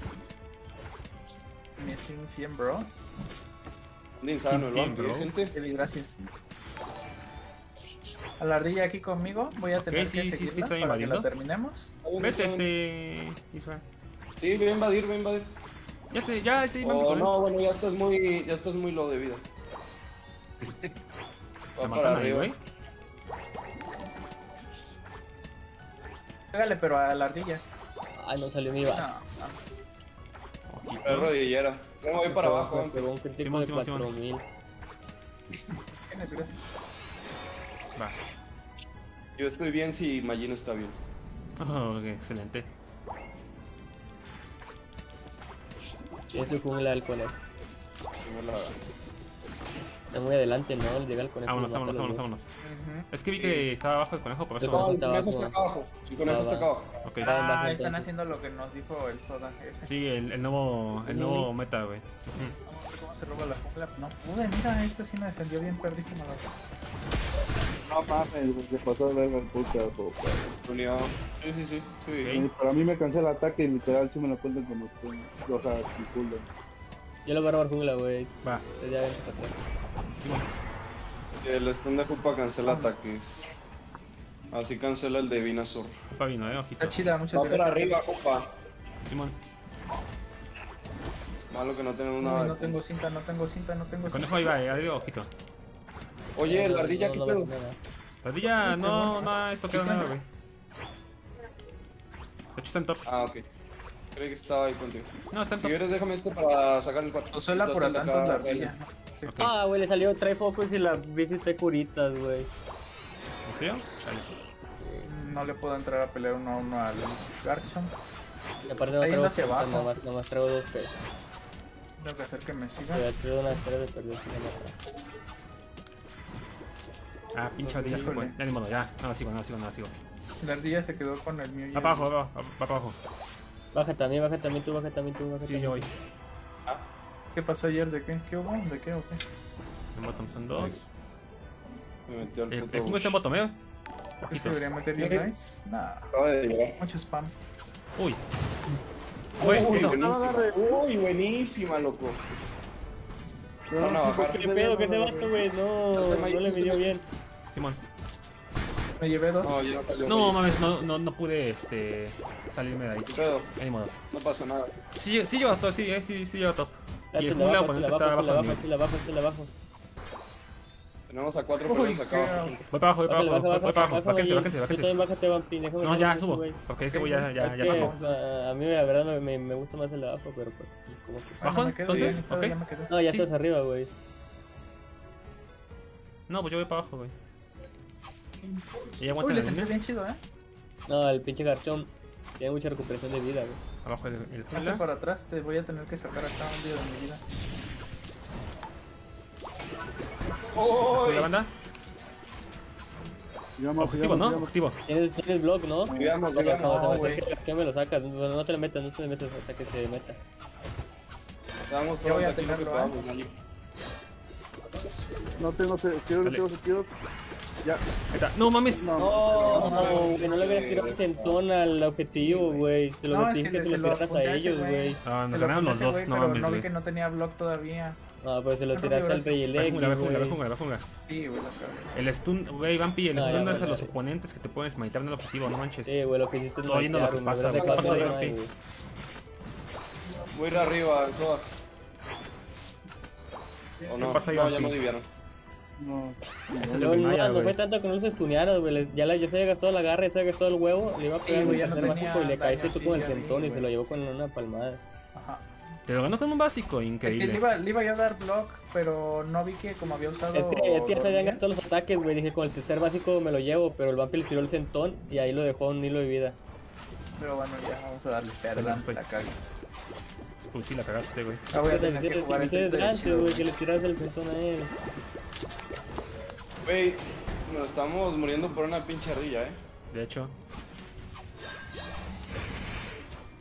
Mi skin cien, bro. Anda insano el cien, Banqui, bro. ¿eh, gente? Sí, gracias. A la ardilla aquí conmigo. Voy a tener sí, que sí, sí, seguirla está para que invadiendo. la terminemos. Vete, este. Isra. Sí, voy a invadir, voy a invadir. Ya sé, ya estoy Oh, invadiendo. no, bueno, ya estás muy, ya estás muy low de vida. Te Va matan para ahí, arriba. güey. Pégale, pero a la ardilla. Ay, no salió mi No, bala. no. Es rodillera. No, voy para abajo, Me Banqui. pegó un crítico Simón, de Simón, Simón. cuatro mil. Tienes gracias. Va. Yo estoy bien si Magino está bien. Oh, ok, excelente. Es su jungla del conejo. Sí, me la- Está muy adelante, ¿no? Llega el conejo. Vámonos, y mata vámonos, a los vámonos, dos. vámonos. Ujú. Es que vi que estaba abajo el conejo, por El eso. No, conejo el está conejo abajo. está acá abajo. El conejo Va, está va. acá abajo. Ok. Ah, Ah, baja, están entonces. haciendo lo que nos dijo el soda ese. Sí, el, el nuevo, el nuevo meta, güey. Ujú. Vamos a ver cómo se roba la jungla. No pude, mira, este sí me defendió bien perdísimo. No mames, güey, se pasó de verga el putazo. Stuneado. Sí, sí, sí. sí. Ok. Para mí me cancela el ataque y literal sí me lo cuentan como stun. O sea, sin cooldown. Yo lo voy a robar jungla, güey. Va. Ustedes ya ven para atrás. Sí, el stun de Jupa cancela ataques. Así cancela el de Vinazor. Opa vino, eh, ojito. Está chida, muchas Va gracias. para arriba, Jupa. Simón. Malo que no tenemos No, nada. de no tengo puntos. cinta, no tengo cinta, no tengo El cinta. conejo ahí va, eh, arriba, ojito. Oye, la No, ardilla, no, ¿qué no pedo? pasa nada. La ardilla no, no ha estoqueado nada, güey. De hecho está en top. Ah, ok. Creí que estaba ahí contigo. No, está en Si top. quieres, déjame este para sacar el cuatro. Usuela Estás por hasta tantos acá, la ardilla. Raylan. Sí. Ok. Ah, güey, le salió trae focus y la bici trae curitas, güey. ¿En serio? Chale. No le puedo entrar a pelear uno a uno al Garchomp. Y aparte no Está yendo traigo hacia pesos, abajo. nomás, nomás traigo dos pesos. Tengo que hacer que me siga. Pero traigo unas tres de perder si no me mata. Ah, pinche ardilla se fue. Híjole. Ya ni modo, ya. No la sigo, no la sigo, no la sigo. La ardilla se quedó con el mío. y Va el- para abajo, va, va, va para abajo. Baja también, baja también tú, baja también tú, baja Sí, también. yo voy. ¿Qué pasó ayer? ¿De qué? ¿Qué hubo? ¿De qué o qué? En bottom son dos. Me metió el El, puto. el Kuma está en bottom, eh. ¿Es que Ojito. debería meter bien Knights? Nah, Acaba de llegar. mucho spam. Uy. Güey, Uy, eso. buenísima. Uy, buenísima, loco. Van a bajar. ¿Qué pedo? ¿Qué se vato, güey? No, Salte, no Mike, le salte, midió Mike. bien. Simón. Me llevé dos. No, ya no salió. No güey. mames, no, no, no pude este salirme de ahí. ¿Qué pedo? Ya ni modo. No pasa nada. Sí, sí lleva top, sí, eh, sí, sí lleva top. Y Date, el la jungla bajo, oponente la está bajo, la abajo de bajo, mí. la bajo, la bajo. Tenemos a cuatro Uy, peleas acá qué- abajo, gente. Voy para abajo, voy para Bájale, abajo, baja, voy para abajo. baja, Bájense, baja, bájense, Tú bájense. también bájate, Vampi, déjame No, bajar ya tú, subo. güey. Porque ese güey ya, ya, Es ya que, subo. o sea, a mí la verdad me, me gusta más el de abajo, pero pues como que... Bueno, ¿Bajón? me quedo Entonces, bien, todo, ok. ya me quedé. No, ya Sí. estás arriba, güey. No, pues yo voy para abajo, güey. Y Uy, aguanten le la sentí línea. bien chido, ¿eh? No, el pinche Garchomp tiene mucha recuperación de vida, güey. Abajo el, el Hace jungla. para atrás, te voy a tener que sacar acá un día de mi vida. ¡Oh! ¿La banda? Llama, Objetivo, llama, ¿no? llama. Objetivo. Tienes, tienes block, ¿no? Digamos, Cuando digamos. cuando No, te güey. metes el Garchomp me lo sacas. No, no te le metas, no te le metas hasta que se meta. Damos Ya voy todo a el ataque que tenerlo, podamos, Nani. No tengo, se- quiero, Dale. quiero, quiero. Ya. Ahí está. No mames. No, No, No, güey, no le hubieras tirado el centón al objetivo, güey. Se lo No, es metiste que que se se lo lo tiraras a apunté a ese ellos, güey. güey. No, Se nos lo ganaron puse los ese dos, güey, no pero mames, no vi güey. que no tenía block todavía. No, pero se lo No, tiraste al no, Rey Va jungla, va jungla, va güey. jungla, va jungla. Sí, güey, la cagué. El stun, güey, Vampi, el No, ya stun es vale, a los vale. oponentes que te pueden smitar en el objetivo, no manches. Sí, güey, lo que hiciste es Estoy viendo lo que maitear, pasa, güey. güey. Me hubieras Pasa, dejado Vampi. hacer güey. Voy a ir arriba, Soa. ¿O no? pasa ahí, No, ya Vampi? no diviaron. no. Ese es No, el no, Maya, no fue güey. tanto que no se estuneara, güey. le- Ya, la- ya se había gastado la garra, ya se había gastado el huevo. Le iba a pegar Sí, güey, un ya no tercer tenía básico y le caíste daño, tú sí, con el ya vi, centón y se güey. lo llevó con una palmada. Ajá. Te lo ganó con un básico, Es que le increíble. iba, le iba yo a dar block, pero no vi que como había usado. Es que, es que ya se habían dormir. gastado los ataques, güey. Dije, con el tercer básico me lo llevo, pero el Vampi le tiró el centón y ahí lo dejó un hilo de vida. Pero bueno, ya vamos a darle Ya perdón. estoy. La cagué. Pues sí, la cagaste, güey. Ah, voy a Te tener que jugar el triple de antes, chido, güey, que le tiras el centón a él. Güey, nos estamos muriendo por una pinche ardilla, eh. De hecho.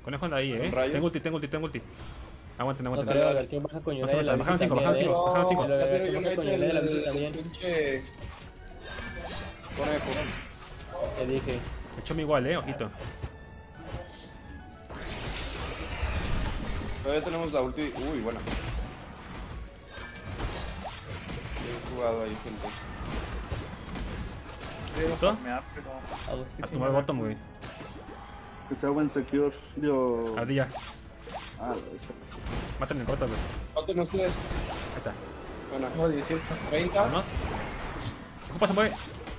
Conejo anda ahí, eh. ¿Un rayo? Tengo ulti, tengo ulti, tengo ulti. Aguanten, No aguanten. creo, dale. el tío baja con No se United de la metan, bajaron Blitz cinco, también, bajaron ¿eh? cinco, bajaron cinco. No, ya tiene Baja con United United de la el, Blitz el también. pinche conejo. Te dije. Echóme igual, eh, ojito. Todavía tenemos la ulti. Uy, buena. Bien jugado ahí, gente. Quiero ¿Listo? farmear, pero... Vamos. A tomar bottom, güey. Que sea buen secure. Yo. Ardilla. Ah, lo hice. Maten el corto, güey. ¿Cuántos nos tienes? Ahí está. Buena. Tengo dieciocho. veinte. Vamos. Ocupa, se mueve.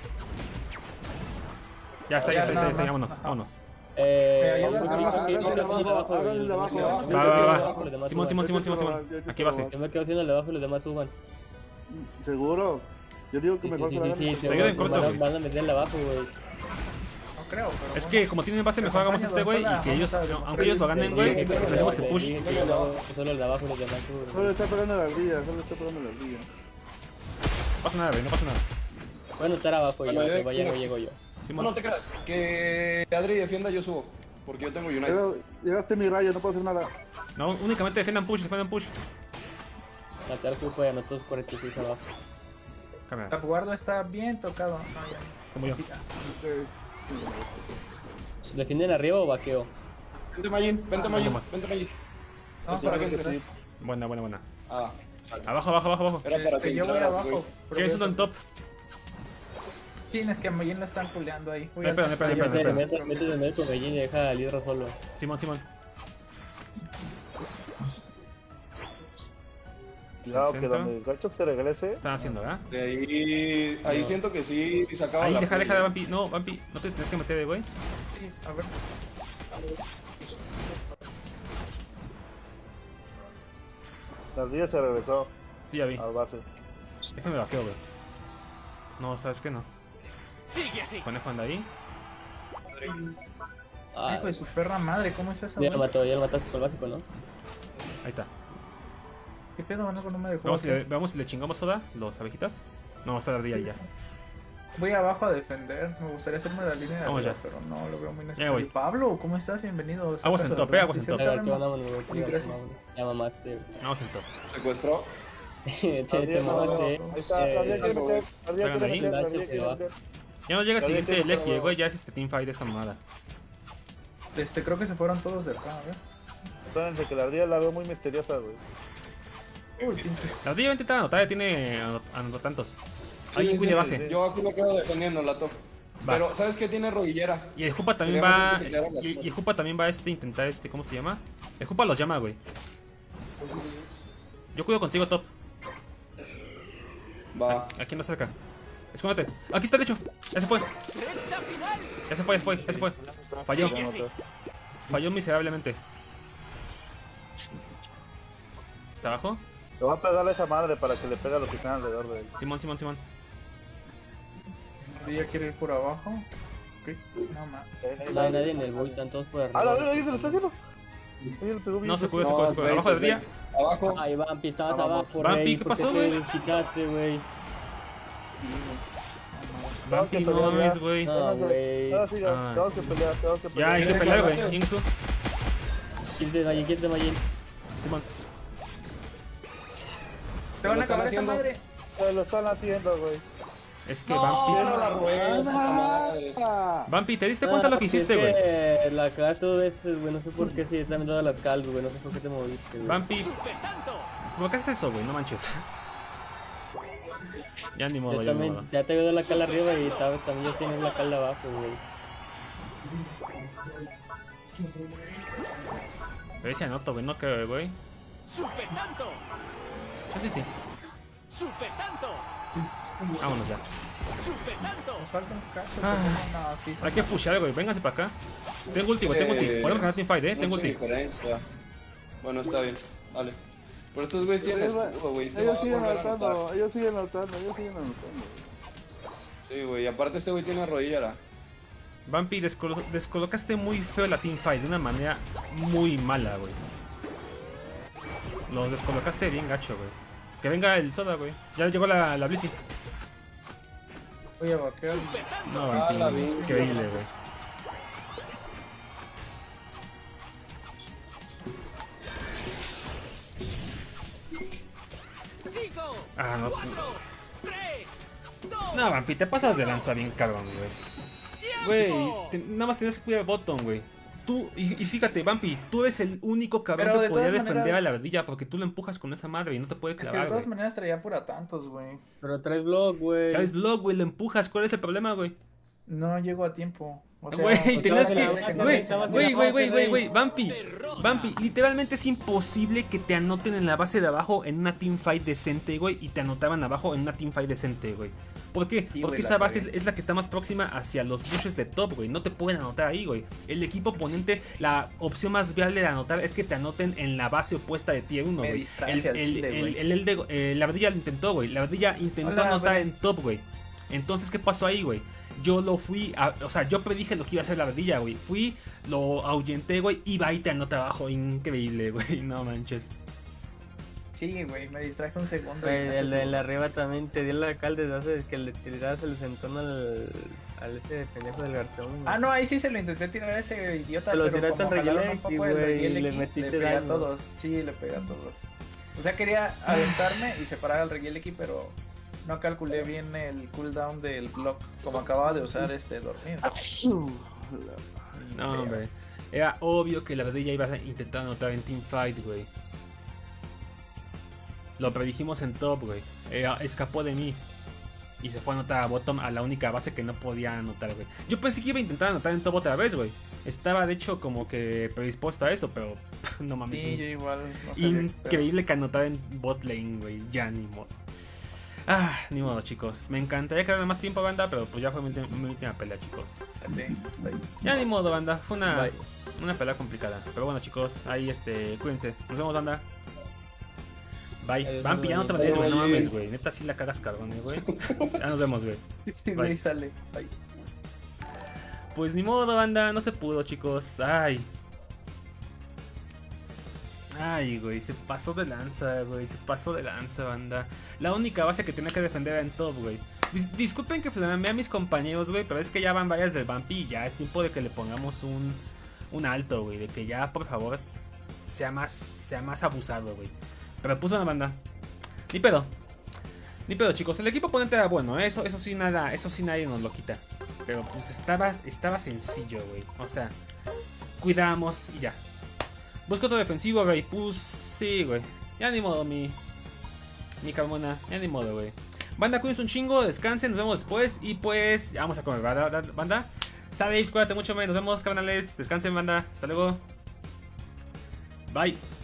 Ya está, ya está, ya está, ya está. Vámonos, vámonos. Eh, Vamos a yo hacer me más quedo aquí, haciendo el de abajo, hagan güey, el de abajo. los demás Va, va, va, suban, los va. demás Simón, suban. Simón, Simón, Simón, Simón. Aquí va, sí. Yo me quedo haciendo el de abajo y los demás suban. Seguro. Yo digo que Sí, mejor sí, que sí, la sí, hagan. sí, Te ayuda en van, corto, a- güey. van a meter el de abajo, güey. No creo, pero... Es bueno. que como tienen base, mejor hagamos este, güey. Y que ellos, aunque ellos lo ganen, güey, defendemos el push. Dije que yo- Solo el de abajo y los demás Solo suban. le está pegando la ardilla, solo le está pegando la ardilla. No pasa nada, güey, no pasa nada. Bueno, estar abajo yo, Bueno, que yo- vaya, no llego yo. No, Simón. no te creas. Que Adri defienda, yo subo. Porque yo tengo United. Pero llegaste mi rayo, no puedo hacer nada. No, únicamente defiendan push, defiendan push. Matar cupo y anotos cuarenta y seis abajo. El Cámara, guardo está bien tocado. No, ya. como yo. Sí, ah, ¿Defienden arriba o vaqueo? Vente, Magin. Vente, Magin. Vamos. Vente, Magin. no, Es para que pero- entres. Buena, buena, buena. Ah, Abajo, abajo, abajo, abajo. era para que Este, yo voy entraras, abajo. güey. pero ¿Quieres voy a- uno en top? Tienes que a Mayen lo están puleando ahí. Voy a Espera, hacer- espera, espera, Mete, espera. mete, mete de medio con Medellín y deja al hidro solo. Simón, Simón. Cuidado que Centro. donde el gacho se regrese. Están haciendo, ¿verdad? De ahí, ahí siento que sí sacaba Ahí, la deja, deja play. de Vampi. No, Vampi, no te tienes que meter, güey. Sí, a ver. La ardilla se regresó Sí, ya vi. a base. Déjame vaqueo, güey. No, ¿sabes qué? No. Conejo anda ahí. Ah, Hijo de su perra madre, ¿cómo es eso? ya lo güey? mató, ya lo mataste por básico, ¿no? Ahí está. ¿Qué pedo, no, no me dejó? Vamos si hacer? le, vamos si le chingamos soda, los abejitas. No, está la ardilla ahí ya. Voy abajo a defender. Me gustaría hacerme la línea de Vamos arriba, ya. pero no lo veo muy Ya necesario. voy. Pablo, ¿cómo estás? Bienvenido. Aguas en Sácate top, la eh, aguas en transición, top. Venga, tenemos. que vámonos, güey. Sí, Ya, gracias. vámonos. Ya mamaste, güey. Vamos en top. Secuestró. Te te mamaste. Ahí está, la Eh, ardilla quiere meter. La ardilla Juegan quiere ahí. meter. La ardilla Gacho quiere se va. meter. Ya no llega el Todavía siguiente tiene Lecky, otro güey. Ya es este teamfight de esta mamada. Este, creo que se fueron todos de acá, a ver. Espérense que la ardilla la veo muy misteriosa, güey. La ardilla va a intentar anotar, ya tiene anot- anotó tantos. Sí, Alguien sí, cuide sí. base. Yo aquí me quedo defendiendo la top. Va. Pero, ¿sabes qué? Tiene rodillera. Y el Jupa también Sería va. mejor que se quedaran las Y, y cosas. el Jupa también va a este intentar este, ¿cómo se llama? El Jupa los llama, güey. Yo cuido contigo, top. Va. Aquí no cerca. Escóndete. Aquí está, de hecho. Ya se fue. Ya se fue, ya se fue, ya se fue. Falló. Falló miserablemente. ¿Está abajo? Le voy a pegarle a esa madre para que le pegue a lo que están alrededor de él. Simón, Simón, Simón. ¿Ella quiere ir por abajo? Ok, no más. No hay nadie en el bull, están todos por ¡Ah, la arriba. verga! ¿Ahí se lo está haciendo? Ahí le pegó bien. No se puede, se No, puede, se puede. espera, Abajo de día. Abajo. Ay, Vampi, estabas Ah, vamos. abajo, Vampi, rey. ¿qué ¿por pasó, te güey? quitaste, güey? Vampi, Tengo que no pelear. mames, güey. No, Vénganse. güey. Ahora sí, ya. Ah. Tenemos que pelear, tenemos que Ya, pelear. hay que pelear, güey. Jinxu. ¿Quién te Magin? ¿Quién te Magin? Simón. ¡Te van lo a acabar esa están madre! Se lo están haciendo, güey. Es que No, Vampi. no la rueda, puta madre. Ah, Vampi, ¿te diste cuenta Ah, lo que pues hiciste, es güey? que La cagaste dos veces, güey. No sé por qué si también todas las caldos, güey. No sé por qué te moviste, güey. Vampi. ¿Por qué haces eso, güey? No manches. Ya ni modo, Yo ya ni también, modo. ya te veo la cal arriba y sabes, también ya tienes la cal abajo, güey. A ver si anoto, güey. No creo, güey. Sí, sí. Vámonos ya. Nos falta un cacho. Ah. pero no, sí, sí. Hay que pushar, güey. Vénganse para acá. Tengo ulti, güey. Tengo ulti. Eh, Podemos ganar teamfight, eh. Tengo Mucha ulti. diferencia. Bueno, está bien. Vale. Pero estos güeyes tienen ellos, escudo, güey. Este va ellos a siguen volver a anotar. anotando, ellos siguen anotando, ellos siguen anotando. Sí, güey. Y aparte este güey tiene rodillera. Vampi, descolo- descolocaste muy feo la teamfight. De una manera muy mala, güey. Los descolocaste bien gacho, güey. Que venga el soda, güey. Ya llegó la, la Blissey. Voy a vaquear. No, Ah, la Vampi. vi. Increíble, güey. Ah, no. No, Vampi, te pasas de lanza bien cabrón, güey. Güey, te- nada más tienes que cuidar el botón, güey. Tú, y, y fíjate, Vampi, tú eres el único cabrón Pero que de podía todas defender a la maneras- ardilla porque tú lo empujas con esa madre y no te puede Es que de clavar, todas güey. maneras traía pura tantos, güey. Pero traes blog, güey. Traes blog, güey, lo empujas. ¿Cuál es el problema, güey? No llego a tiempo. O sea, Güey, pues tenías estabas que. en la base, Güey, estabas en güey, la güey, base, güey, güey, güey. güey. Vampi, Vampi, literalmente es imposible que te anoten en la base de abajo en una teamfight decente, güey, y te anotaban abajo en una teamfight decente, güey. ¿Por qué? Sí, Porque güey, esa la base es, cagué. es la que está más próxima hacia los bushes de top, güey. No te pueden anotar ahí, güey. El equipo oponente, la opción más viable de anotar es que te anoten en la base opuesta de tier uno, Me güey. distraje El, al el, chile, el, güey. el- el de- eh, la ardilla lo intentó, güey. La ardilla intentó Hola, anotar güey. en top, güey. Entonces, ¿qué pasó ahí, güey? Yo lo fui, a- o sea, yo predije lo que iba a hacer la ardilla, güey. Fui, lo ahuyenté, güey, y va y te anota abajo. Increíble, güey, no manches. Sí, güey, me distraje un segundo. y Güey, no el sé de si- la arriba también te dio la alcalde de hace que le tirabas el sentón al, al ese pendejo del gartón. güey. Ah, no, ahí sí se lo intenté tirar a ese idiota, Te lo pero tiraste como al jalaron Regieleki, un poco el güey, Regieleki, y le le metiste pegué a daño. todos. Sí, le pegué a todos. O sea, quería aventarme y separar al Regieleki, pero no calculé bien el cooldown del block, como acababa de usar este dormir. No, hombre. Era obvio que la ardilla iba a intentar anotar en teamfight, güey. Lo predijimos en top, güey. Era- escapó de mí. Y se fue a anotar a bottom a la única base que no podía anotar, güey. Yo pensé que iba a intentar anotar en top otra vez, güey. Estaba de hecho como que predispuesto a eso, pero pff, no mames. Sí, in- yo igual. No sabía, Increíble que anotara en bot lane, güey. Ya ni modo. Ah, ni modo, chicos. Me encantaría quedarme más tiempo, banda, pero pues ya fue mi, ulti- mi última pelea, chicos. pero- Sí, bye. Ya ni modo, banda. Fue una, Bye. una pelea complicada. Pero bueno, chicos, ahí este, cuídense. Nos vemos, banda. Bye. Adiós, Vampi, ya no te bye. vayas, güey. No Bye. mames, güey. Neta, sí la cagas, cabrón, eh, güey. Ya nos vemos, güey. Sí, güey, sale. Bye. Pues ni modo, banda. No se pudo, chicos. Ay. Ay, güey. Se pasó de lanza, güey. Se pasó de lanza, banda. La única base que tenía que defender era en top, güey. Dis- disculpen que flameé a mis compañeros, güey. Pero es que ya van varias del Vampi y ya es tiempo de que le pongamos un, un alto, güey. De que ya, por favor, sea más, sea más abusado, güey. Pero puso una banda. Ni pedo. Ni pedo, chicos. El equipo oponente era bueno, ¿eh? Eso, eso sí nada, eso sí nadie nos lo quita. Pero pues estaba, estaba sencillo, güey. O sea, cuidamos y ya. Busco otro defensivo, güey. Pues sí, güey. Ya ni modo, mi. Mi Carmona. Ya ni modo, güey. Banda, cuídense un chingo. Descansen. Nos vemos después. Y pues, vamos a comer, ¿verdad, banda? Sabéis, cuídate mucho, güey. Nos vemos, carnales. Descansen, banda. Hasta luego. Bye.